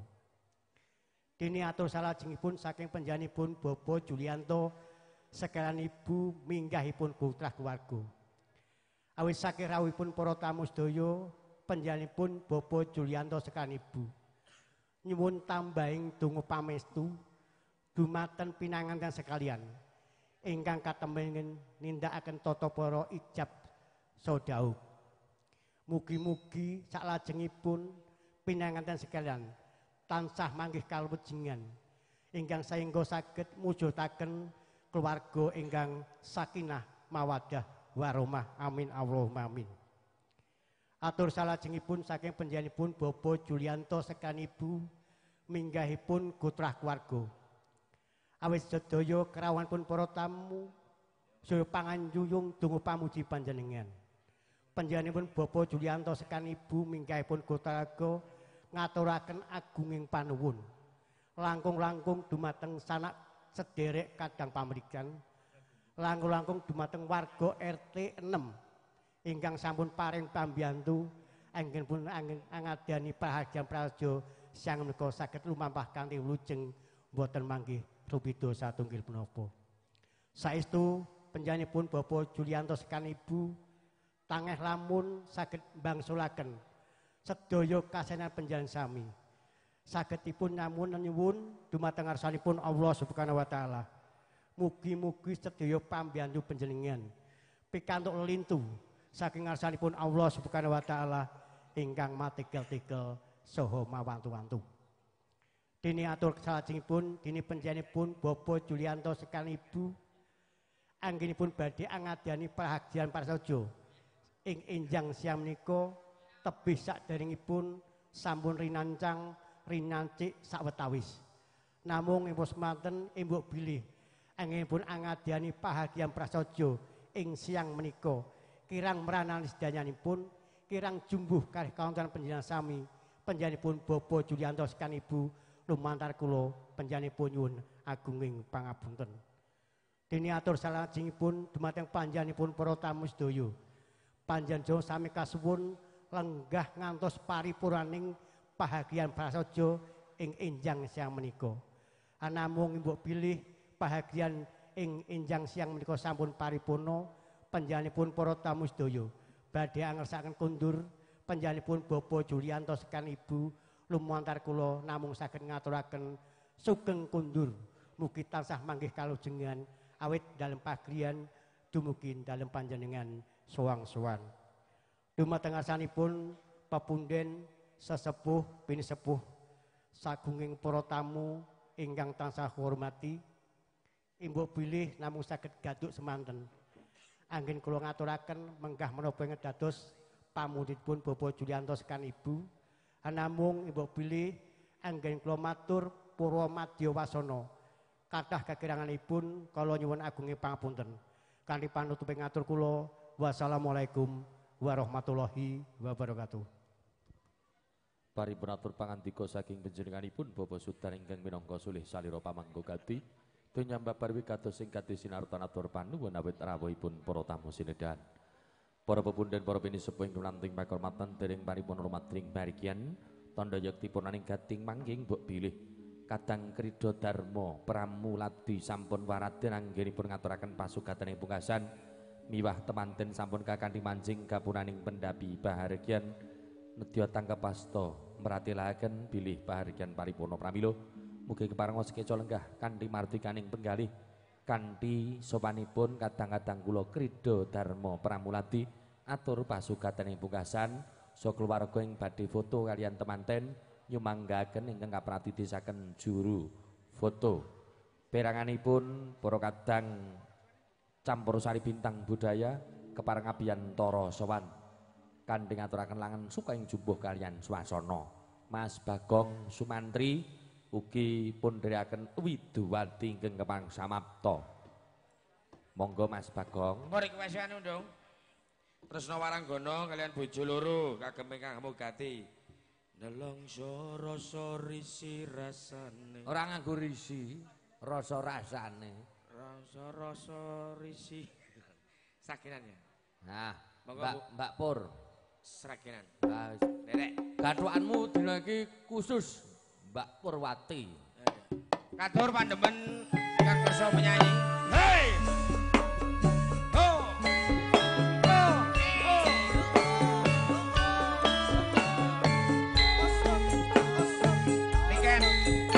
Dene atur salajengipun saking panjenenganipun Bapak Julianto sekalian Ibu minggahipun putra keluarga. Awit saking rawuhipun para tamu sedaya panjenenganipun Bapak Julianto sekalian Ibu nyuwun tambahing donga pamestu dumateng pinanganten sekalian ingkang katemengin nindakaken tata para ijab sodaup. Mugi-mugi saklajengipun pinanganten sekalian tansah manggih kaluwijengan ingkang saengga saged mujudaken keluarga ingkang sakinah mawaddah warahmah. Amin Allahumma amin. Atur salajengipun saking panjenenganipun Bapak Julianto sekalian Ibu minggahipun putra keluarga. Awit sedaya kerawanipun para tamu saya panganjuyung donga pamuji panjenengan. Panjenenganipun Bapak Julianto sekalian Ibu minggahipun putra keluarga ngaturaken agunging panuwun langkung-langkung dumateng sanak sederek kadang pamrikan, langkung-langkung dumateng warga R T enam ingkang sampun paring pambiyantu anggenipun angadani Prahajan Praja siang menika saged lumampah kanthi wilujeng boten manggih rubida satunggil punapa. Saestu panjenenganipun Bapak Julianto sekalian Ibu tangeh lamun saged mbangsulaken sedaya kasenan panjenengan sami sagedipun namun nyuwun dumateng ngarsanipun Allah Subhanahu wa taala. Mugi-mugi sedaya pambiyantu panjenengan pikantuk lintu saking ngarsanipun Allah Subhanahu wa taala ingkang mategel-tegel saha mawantu-wantu. Dene atur salajengipun dene panjenenganipun Bapak Julianto sekalian Ibu anggenipun badhe angadani prahagian prasaja ing enjang siang menika tebih saderengipun sampun rinancang rinancik sawetawis. Namung ing semanten embok bilih anggenipun angadani pahagian prasaja ing siang menika kirang mranani sedayanipun kirang jumbuh kalih kawontenan panjenengan sami panjenenganipun Bapak Julianto sekalian Ibu lumantar kula panjenenganipun nyuwun agunging pangapunten. Dene atur salajengipun dumateng panjenenganipun para tamu sedaya panjenengan sami kasuwun lenggah ngantos paripuraning pahagian prasaja ing enjang siang menika. Anamung mbok pilih pahagian ing enjang siang menika sampun paripurna panjenenganipun para tamu sedaya badhe angersaken kundur panjenenganipun Bapak Julianto sekan Ibu lumantar kula namung saged ngaturaken sugeng kundur mugi tansah manggih kalujengan awit dalem pagriyan dumugi dalem panjenengan soang-soang. Dumateng ngarsanipun pepunden sesepuh pinisepuh sagunging para tamu ingkang tansah hormati imbok bilih namung saged gaduk semanten. Anggen kula ngaturaken menggah menapa ngedados pamundhipun Bapak Julianto sekan Ibu. Namung imbok bilih anggen kula matur purwa madya wasana. Kathah kekiranganipun kala nyuwun agunging pangapunten. Kanthi panutuping ngatur kula wassalamualaikum warahmatullahi wabarakatuh. Paripun atur pangandika saking panjenenganipun Bapak Sudan ingkang minangka sulih salira pamangga gati tunyambah parwi kados sing kadhe sinartan atur panuwun awit rawuhipun para tamu sinedahan. Para pepunden para pinisepuh ing lanting pakurmatan dereng paripun rumatring barikian tandha yektipun aning gating mangging mbok bilih kadang krida dharma pramuladi sampun waraden anggenipun ngaturaken pasugatan ing pungkasan miwah temanten sampun kakanthi manjing kapunaning pendapi bahagian nedya tangkepasta meratilaken bilih bahagian paripurna pramila mugi keparenga sekeca lenggah kanthi martikaning penggalih kanthi sopanipun kadang-kadang kula krida dharma pramuladi atur pasugatan ing pungkasan so keluarga ing badhe foto kalian temanten nyumanggaken ingkang kapratitisaken juru foto peranganipun para kadang campur sari bintang budaya kepareng abiyantara sowan kanthi ngaturaken langan suka ing jumbuh kalian swasana Mas Bagong Sumantri ugi pun dherekaken Widuwati ingkang kepang samapta. Monggo Mas Bagong. Mari kewesehan undung. Tresna Waranggana kalian bojo loro kagem ingkang mugati. Nelongso rasa risi rasane. Ora nganggo risi, rasa rasane. Rasa rasa risi. Sakinan ya. Nah, Monggo Mbak Mbak Pur. Serakinan. Nah, Derek. gathukanmu dina iki khusus Mbak Purwati. Katur pandemen ingkang kersa penyanyi. Hei! Ho! Ho! Ho! Niken.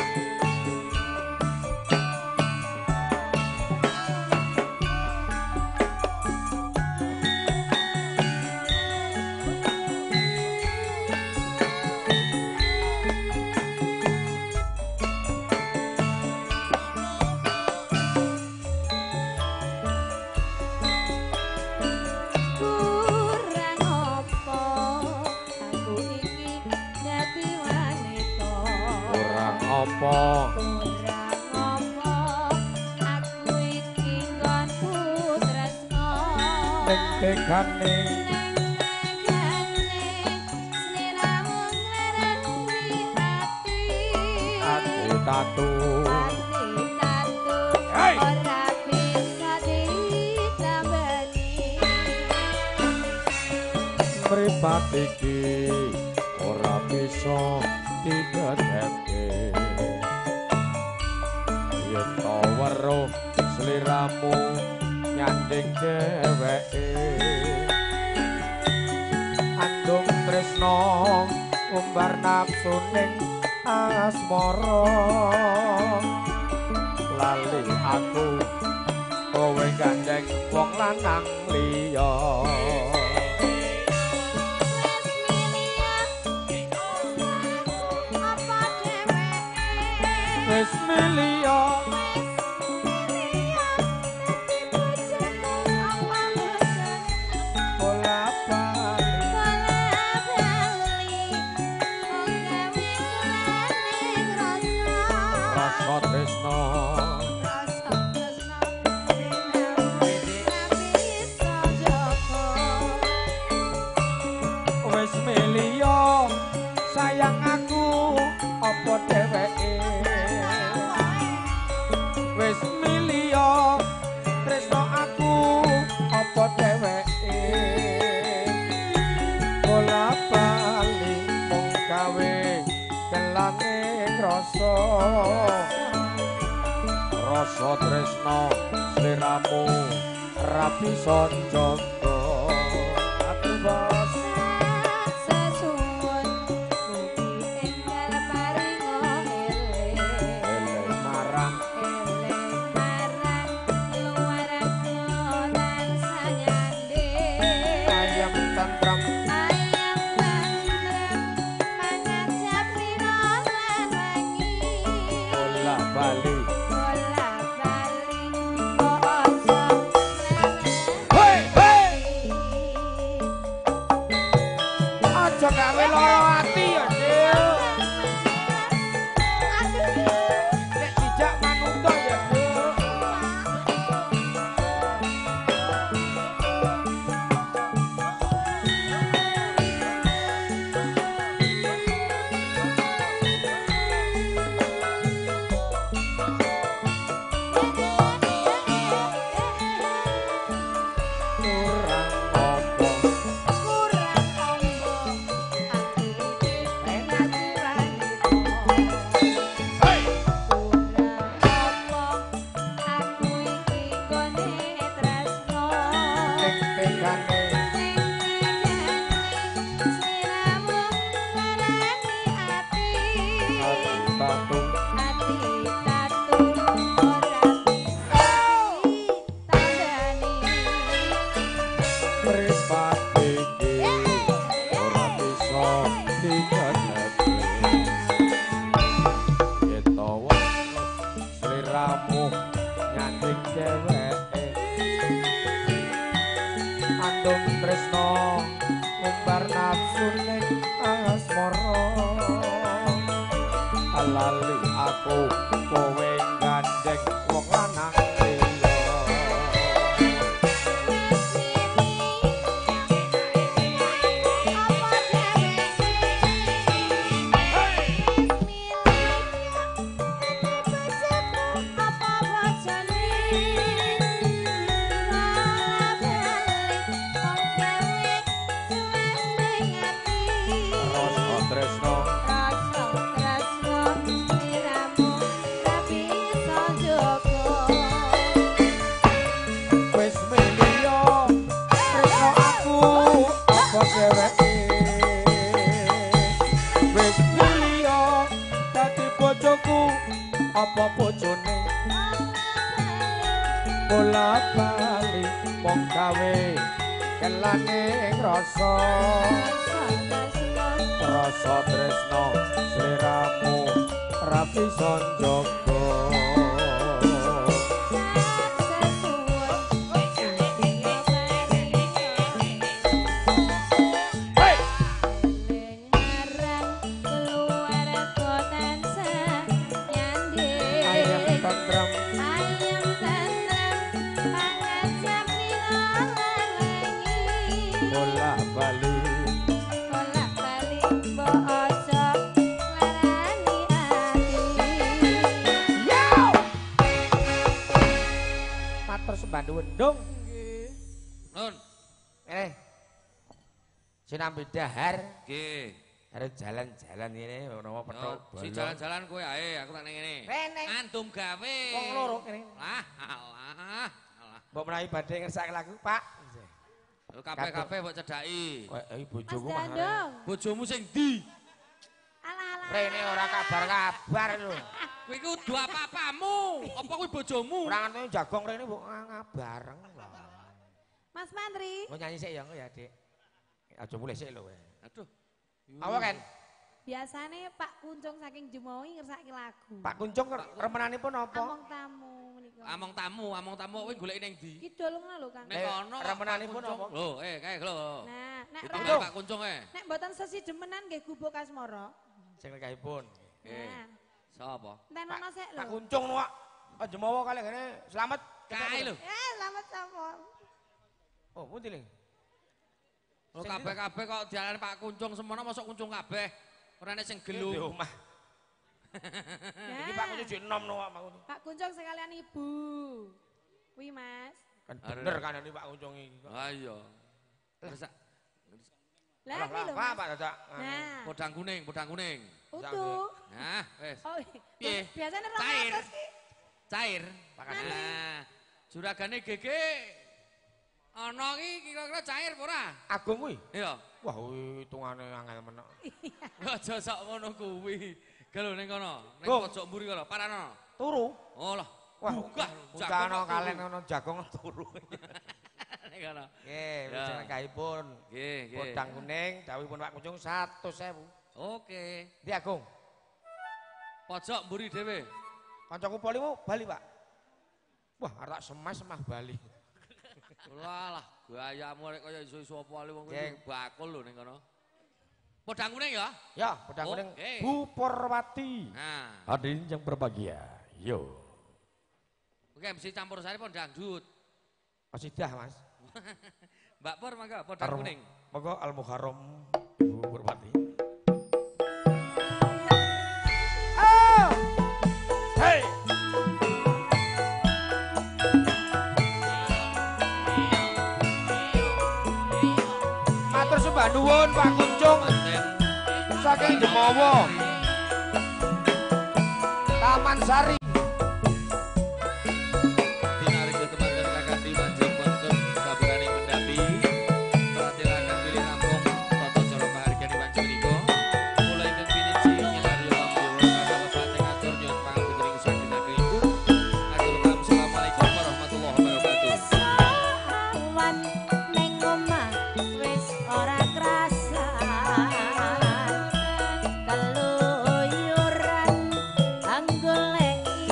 apa aku iki nggonku tresno deg-degane ati tatu hey! Ora bisa ditambani mripat iki ora bisa didadekake yen to weruh sliramu nyanding dheweke andung tresno umbar nafsu ning asmara lali aku kowe gandeng wong lanang liya wis milya sayang aku apa dheweke wis milya tresno aku apa dheweke bola bali mung gawe kelane rasa rasa tresno sliramu ra bisa njaga aku nganding dheweke andum tresno umbar nafsu ning asmara alali aku kowe gandeng wong lanang apa bojone bola bali wong gawe kelane rasa rasa tresno sliramu rapi sonjogo Bandu wendung. Nun. Eh. Sinambi dahar. Nggih. Arep jalan-jalan ngene menawa petuk. Si jalan-jalan kowe ae, aku tak ning ngene. Antum gawe. Wong loro kene. Lah, alah. Alah. Mbok menawi badhe ngersake lagu, Pak. Lho kabeh-kabeh mbok cedhaki. Kowe iki bojomu mahane. Bojomu sing ndi? Alah-alah. Rene ora kabar-kabar lho. Kowe iku kudu apa-apamu? Apa kuwi bojomu? Ora ngono jagong rene mbok bareng lho. Mas Mandri. Mau nyanyi sik ya engko ya, Dik. Aja mulih sik lho kowe. Aduh. Apa kan? Biasane Pak Kuncung saking Jumawi ngersake lagu. Pak Kuncung remenanipun apa? Among tamu menika. Among tamu, among tamu kowe goleki ning ndi? Kidul ngono lho, Kang. Nek kono remenanipun apa? Lho, eh kae lho. Nah, nek Pak Kuncung e. Nek mboten sesi demenan nggih gubuk Kasmara. Sing lekahipun. Nah. Sapa? Tenono sik lho. Pak Kuncung nuwak. Aja mawa kali ngene slamet. Kae lho. Eh, selamat sama. Oh, pundi ling? Lho kabeh-kabeh kok diarani Pak Kuncung semono mosok kuncung kabeh. Ora nek sing gelu. Di omah. Iki Pak Kuncung jek enom nuwak Pak Kuncung. Pak Kuncung sekalian ibu. Wi, Mas. Kan bener kan ini Pak Kuncung iki. Ha iya. Terus lah iki lho. Pak, Pak dadak. Nah. Podang kuning, podang kuning. Utuh. Nah, wis. Oh, piye? Biasane rong Cair. atus ki. Cair. Nah, juragane Gege ana iki kira-kira cair apa ora? Agung kuwi? Iya. Wah, hitungane angel menek. Aja sak ngono kuwi. Gelo ning kono, ning pojok mburi kono, parano. Turu. Oh lah. Wah, buka. Ucana kalen ono jagong turu. Ning kono. Nggih, jeneng kaipun. Nggih, nggih. Podang kuning, dawuhipun Pak Kuncung seratus ribu. Oke. Ndi Agung? Pojok mburi dhewe. Kancaku polimu Bali, Pak. Wah, arep tak semas-semah Bali. Walah, gayamu rek kaya iso-iso apa wong kuwi bakul lho ning kono. Podang kuning ya? Ya, podang kuning. Bu Porwati. Nah, hadirin yang berbahagia. Yo. Oke, mesti campur sari pon dangdut. Qasidah, Mas. Mbak Pur mangga podang kuning. Monggo Al Muharram Bu Porwati. Oh! Hey! Matur sembah nuwun Pak Kuncung saking Jemawa Taman Sari. Dinarik ke teman dan kakak di Manjing Monton Kabupaten Mendapi. Perhatikan pilih Lampung Toto Coro Paharga di Manjing Riko. Mulai ke Pinisi Nyilari Lampung Kakak Lepas Ngatur Nyon Pangan Ketering Sakit Naga Ibu. Atur kamu Assalamualaikum warahmatullahi wabarakatuh. Sawan neng omah wis ora krasa keluyuran anggoleki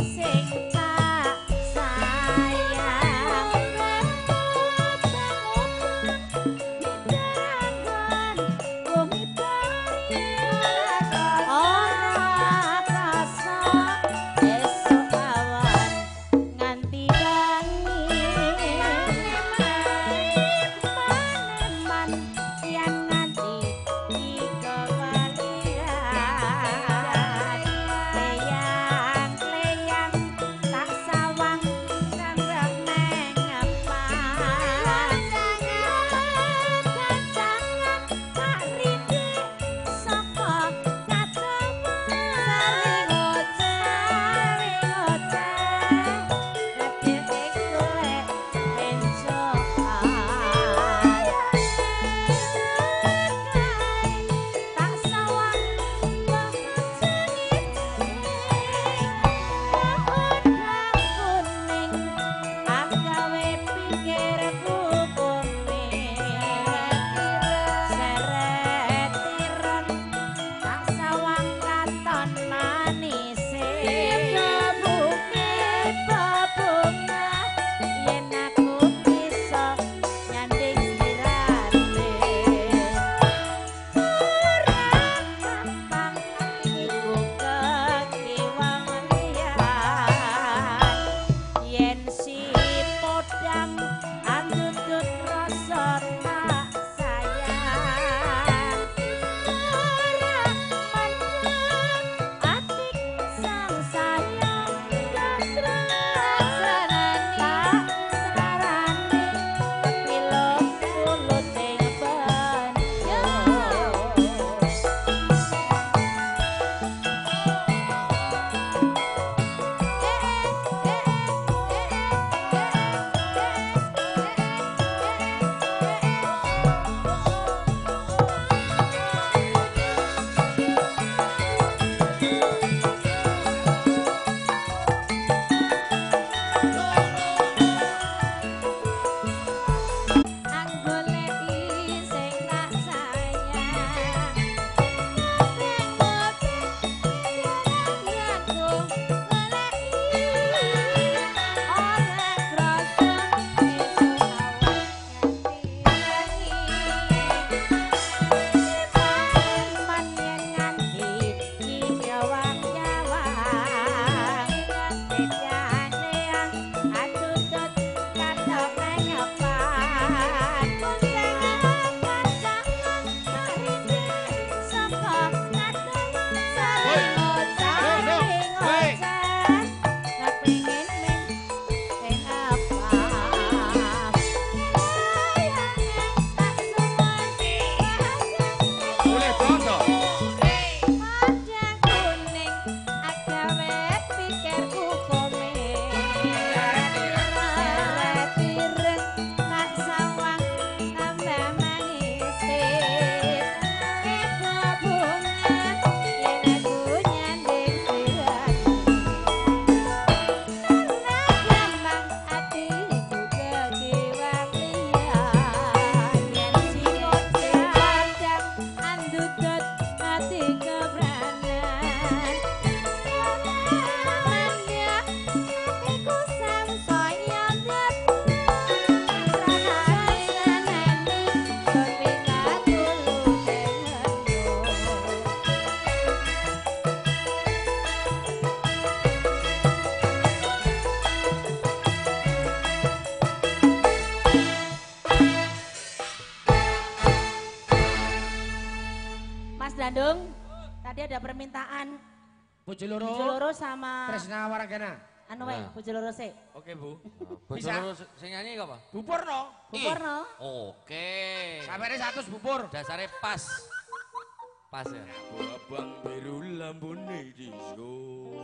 tadi ada permintaan Bojo loro. Bojo loro sama Tresna Waragana. anu wae, bojo loro sik. Oke, Bu. Bojo Bisa. loro sing nyanyi apa? Bupurno. Bupurno. Oke. Sampai seratus bubur. Dasarnya pas. Pas ya. Abang biru lambune disko.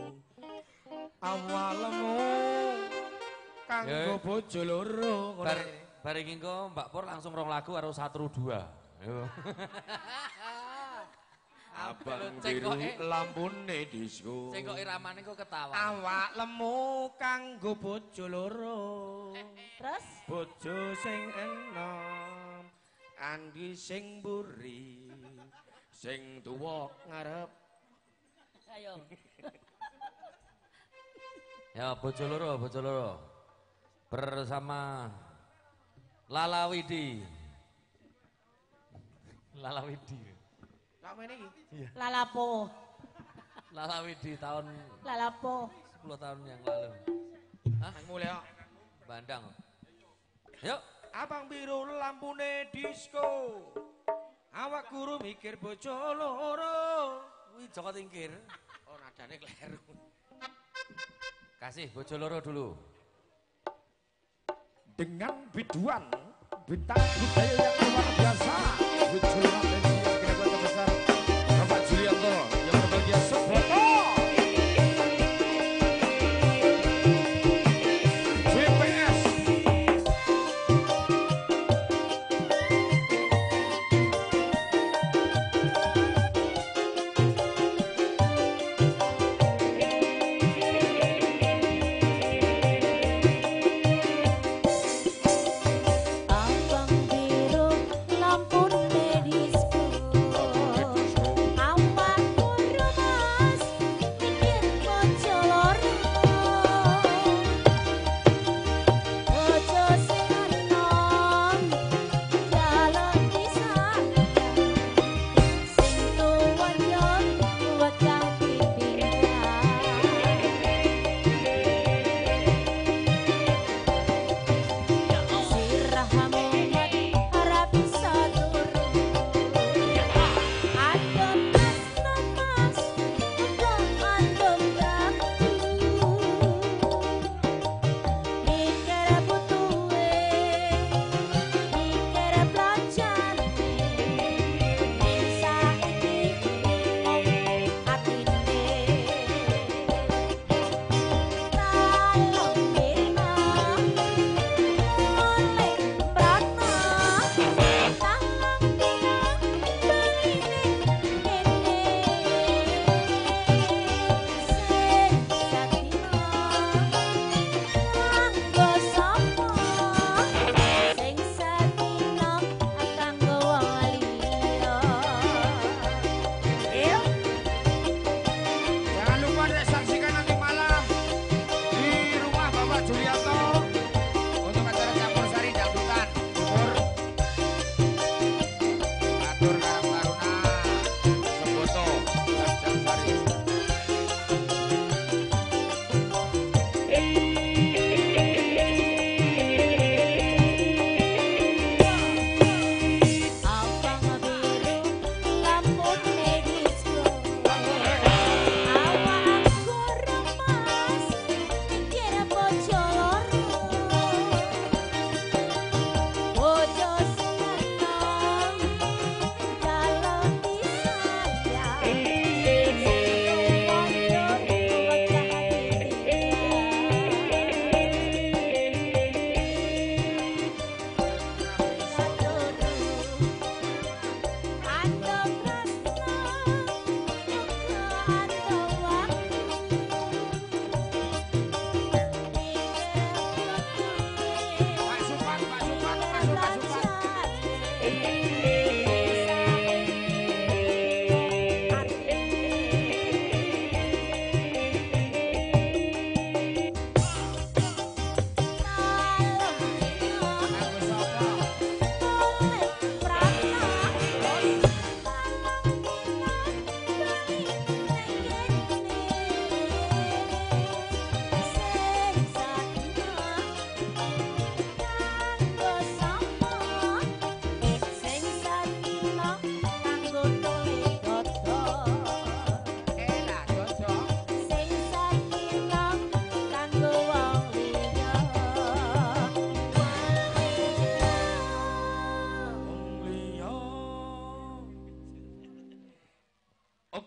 Awalmu kanggo Ya. bojo loro. Bar bar iki engko Mbak Pur langsung rong lagu karo Satru dua. Yo. Abang Cek biru kok, eh. lambune disko. Sing kok iramane kok ketawa. Awak lemu kanggo bojo loro. Terus Bojo sing enom, andi sing mburi, sing tuwa ngarep. ayo. Ya bojo loro, bojo loro. Bersama Lala Widi. Lala Widi. Lak mene iki. Lalapo. Lala Widi tahun Lalapo. sepuluh tahun yang lalu. Hah? Mulai kok. Bandang. Yuk. Abang biru lampune disko. Awak guru mikir bojo loro. Wih, Joko Tingkir. Oh, nadane kleru. Kasih bojo loro dulu. Dengan biduan bintang budaya yang luar biasa. Bojo loro ini kira keluarga besar Bapak Julianto yang berbahagia Soboto. J P S. Abang biru lampu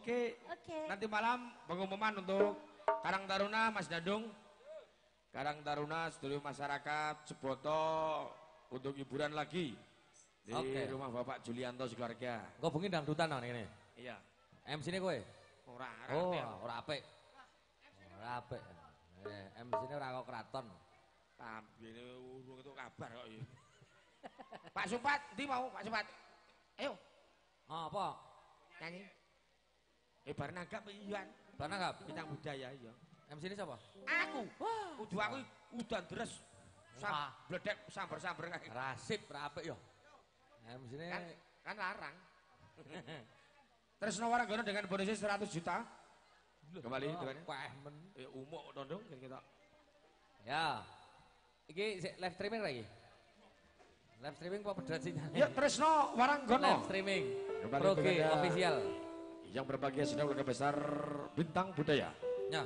Oke. Oke. Nanti malam pengumuman untuk Karang Taruna Mas Dadung. Karang Taruna seluruh masyarakat Seboto untuk hiburan lagi di Oke. rumah Bapak Julianto sekeluarga. Kok bengi dangdutan nang ngene? Iya. M C-ne kowe? Ora, Oh, ora ora apik. Ora apik. Eh, M C-ne ora kok kraton. Tambene urung itu kabar kok iki. Pak Supat, ndi mau Pak Supat? Ayo. Oh, apa? Nyanyi. Eh bar nanggap iyan. Bar nanggap bintang budaya iya. M C ini siapa? Aku. Wah, kudu aku udan deres. Sam bledek samber-samber kae. Rasip ra apik yo. M C ini kan, kan larang. Tresno Warangono dengan bonus seratus juta. Kembali oh, dengan pahmen. Eh umuk tondong kita. Ya. Iki live streaming lagi. Live streaming apa berat sih? Ya Tresno Warangono. Live streaming. Proge official. Yang berbahagia sedang keluarga besar Bintang Budaya. Ya.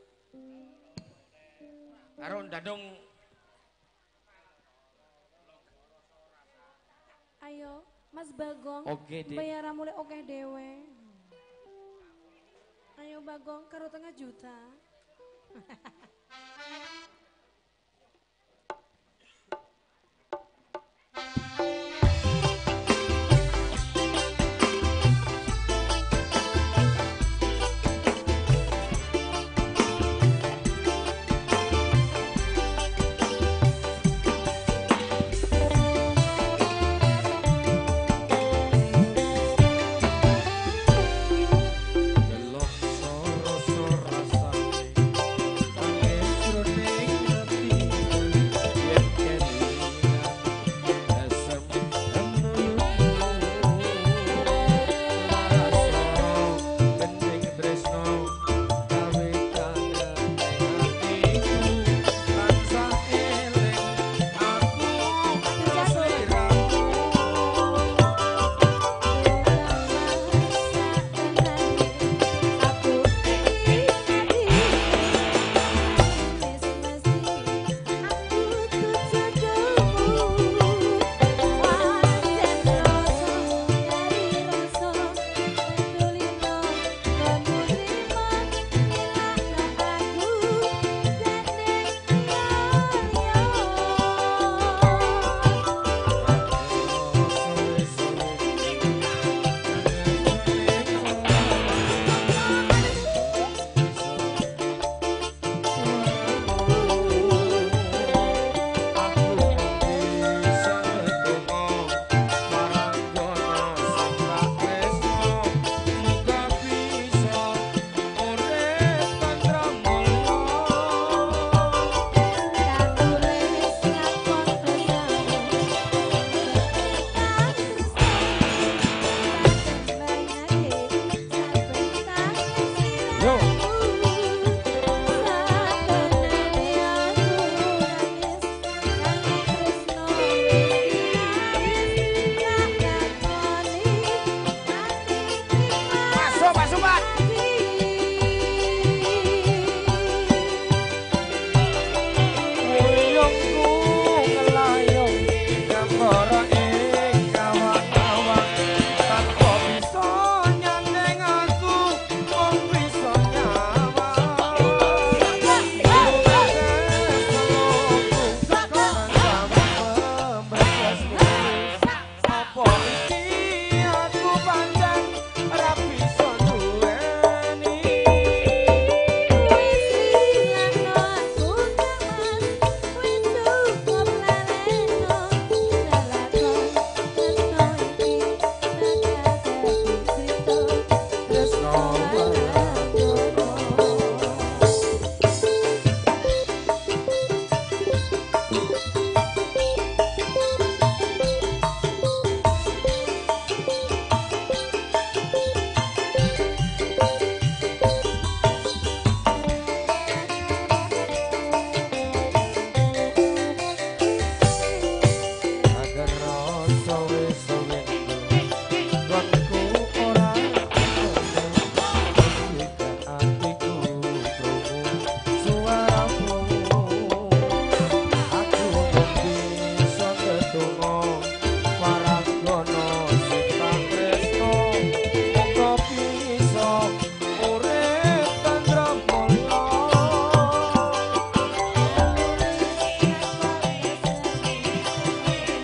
Aron Dadung. Ayo, Mas Bagong. Oke, Dik. Bayaran mulai oke dewe. Ayo Bagong, karo tengah juta. Delok soro-soro rasane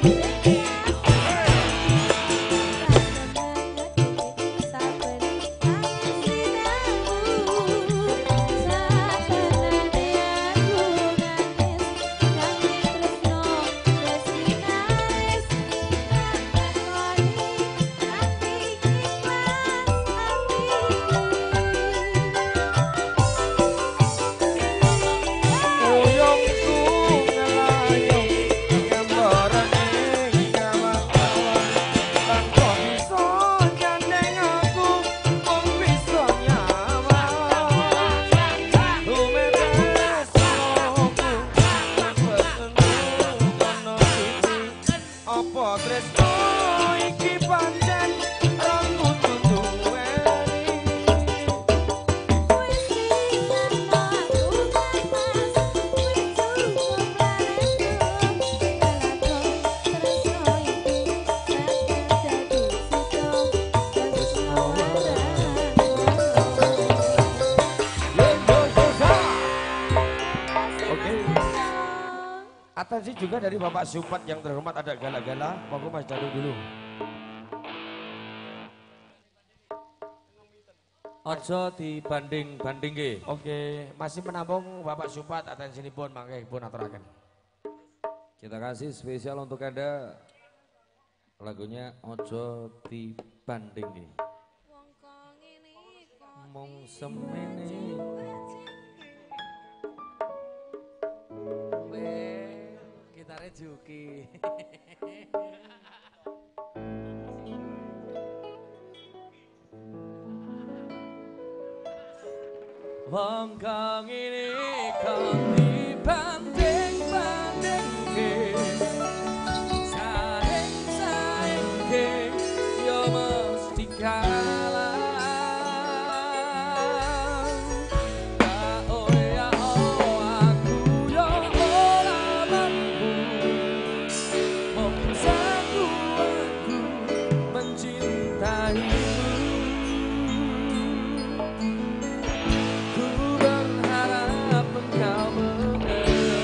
Atensi juga dari Bapak Supat yang terhormat, ada gala-gala, monggo Mas Danu dulu. Ojo dibanding-banding nggih. Oke, masih menampung Bapak Supat, atensi pun mangke pun aturaken. Kita kasih spesial untuk Anda lagunya Ojo dibanding nggih. Mong semene Gitare Juki. wong kang ini kang dibanding-bandingke saing-saingke yo mesti kalah. Ku berharap engkau mengerti.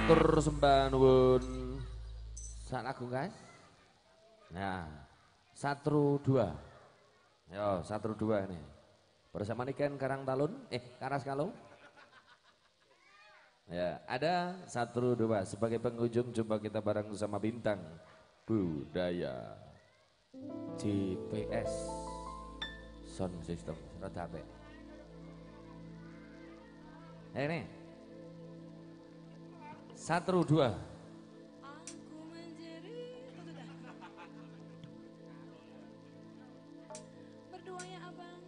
matur sembah nuwun. Sak lagu guys. Nah, satu dua. Yo, satu dua nih. Bersama Niken Karang Talun, eh Karas Kalung. Ya, ada satu dua sebagai penghujung coba kita bareng sama bintang budaya G P S sound system rada apik. Eh nih. Satu dua. Berdua ya abang.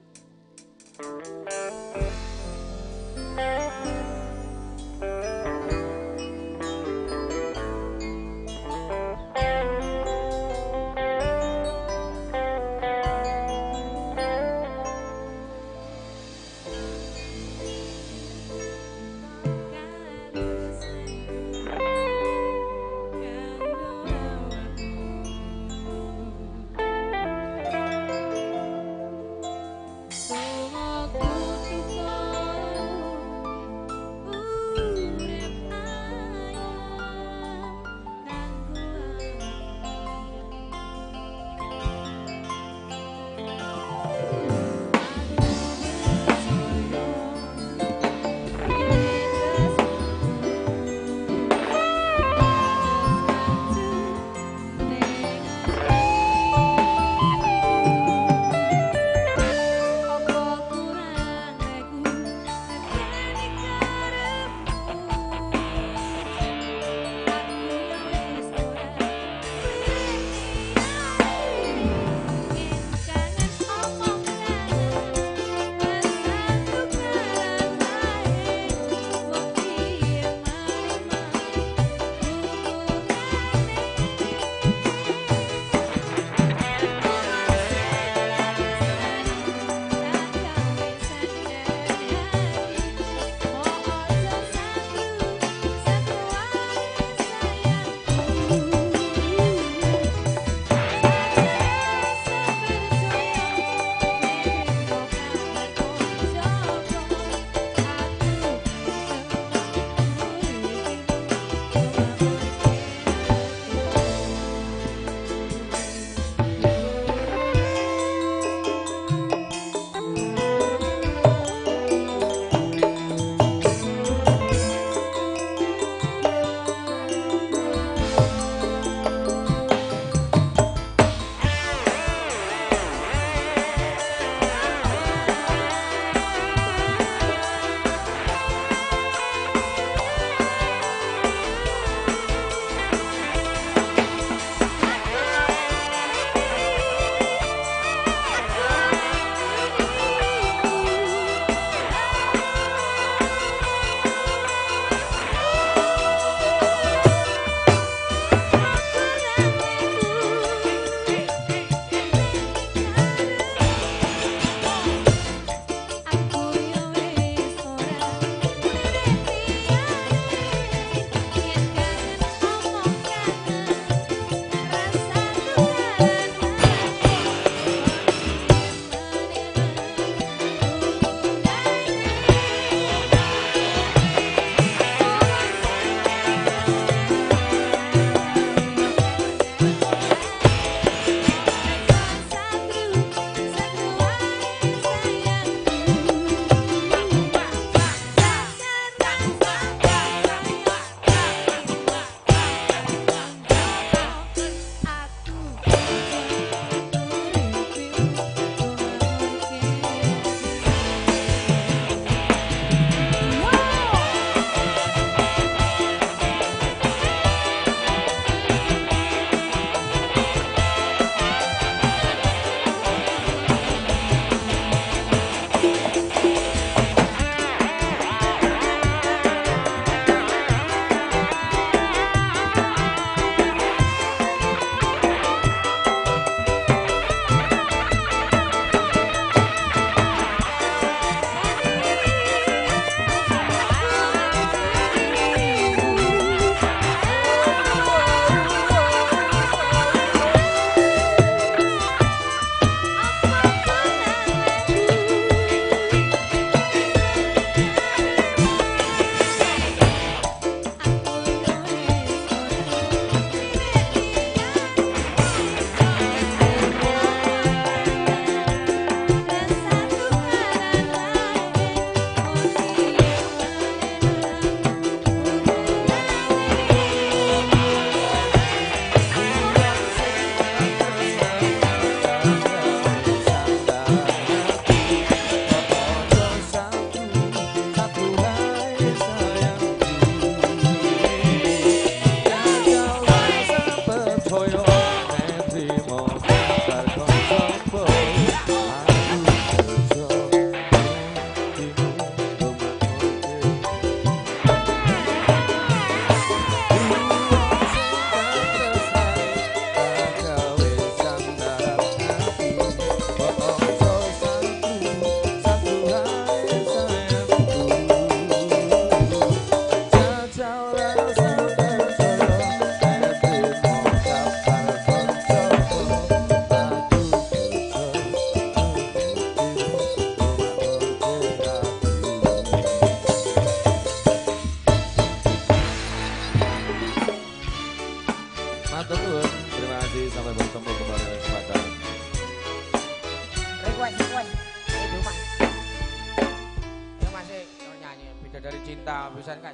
Bidadari cinta pisan kan.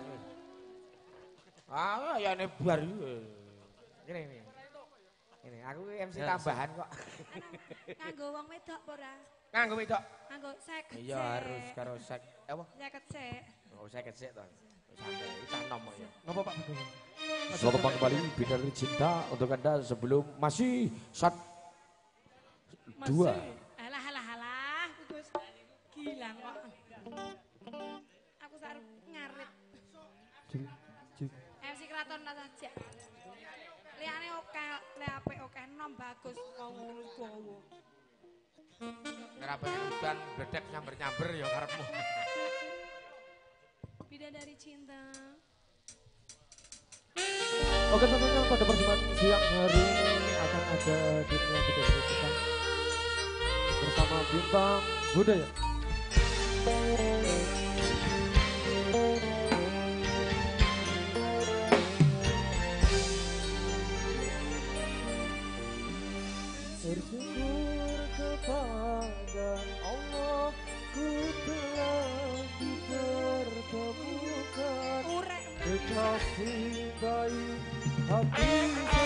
Ah, ya ini bar iki. Ngene ini. Ini aku M C tambahan kok. Nganggo wong wedok apa ora? Nganggo wedok. Nganggo seket. Iya harus karo sek. Apa? Seket sik. Oh, seket sik to. Santai, cah nom ya. Napa Pak? Selamat datang kembali Bidadari Cinta untuk Anda sebelum masih sat dua. Alah alah alah, Gus gilang kok. Aku sarep ngarit. M C Kraton saja. Liane oke, le apik oke nom bagus kok ngono gowo. Ngerapain udan bledek nyamber-nyamber ya karepmu. Bidadari cinta. Oke tentunya pada perjumpaan siang hari ini akan ada dunia Bidadari Cinta bersama bintang budaya. Bersyukur kepada Allah ku telah dipertemukan kekasih baik hati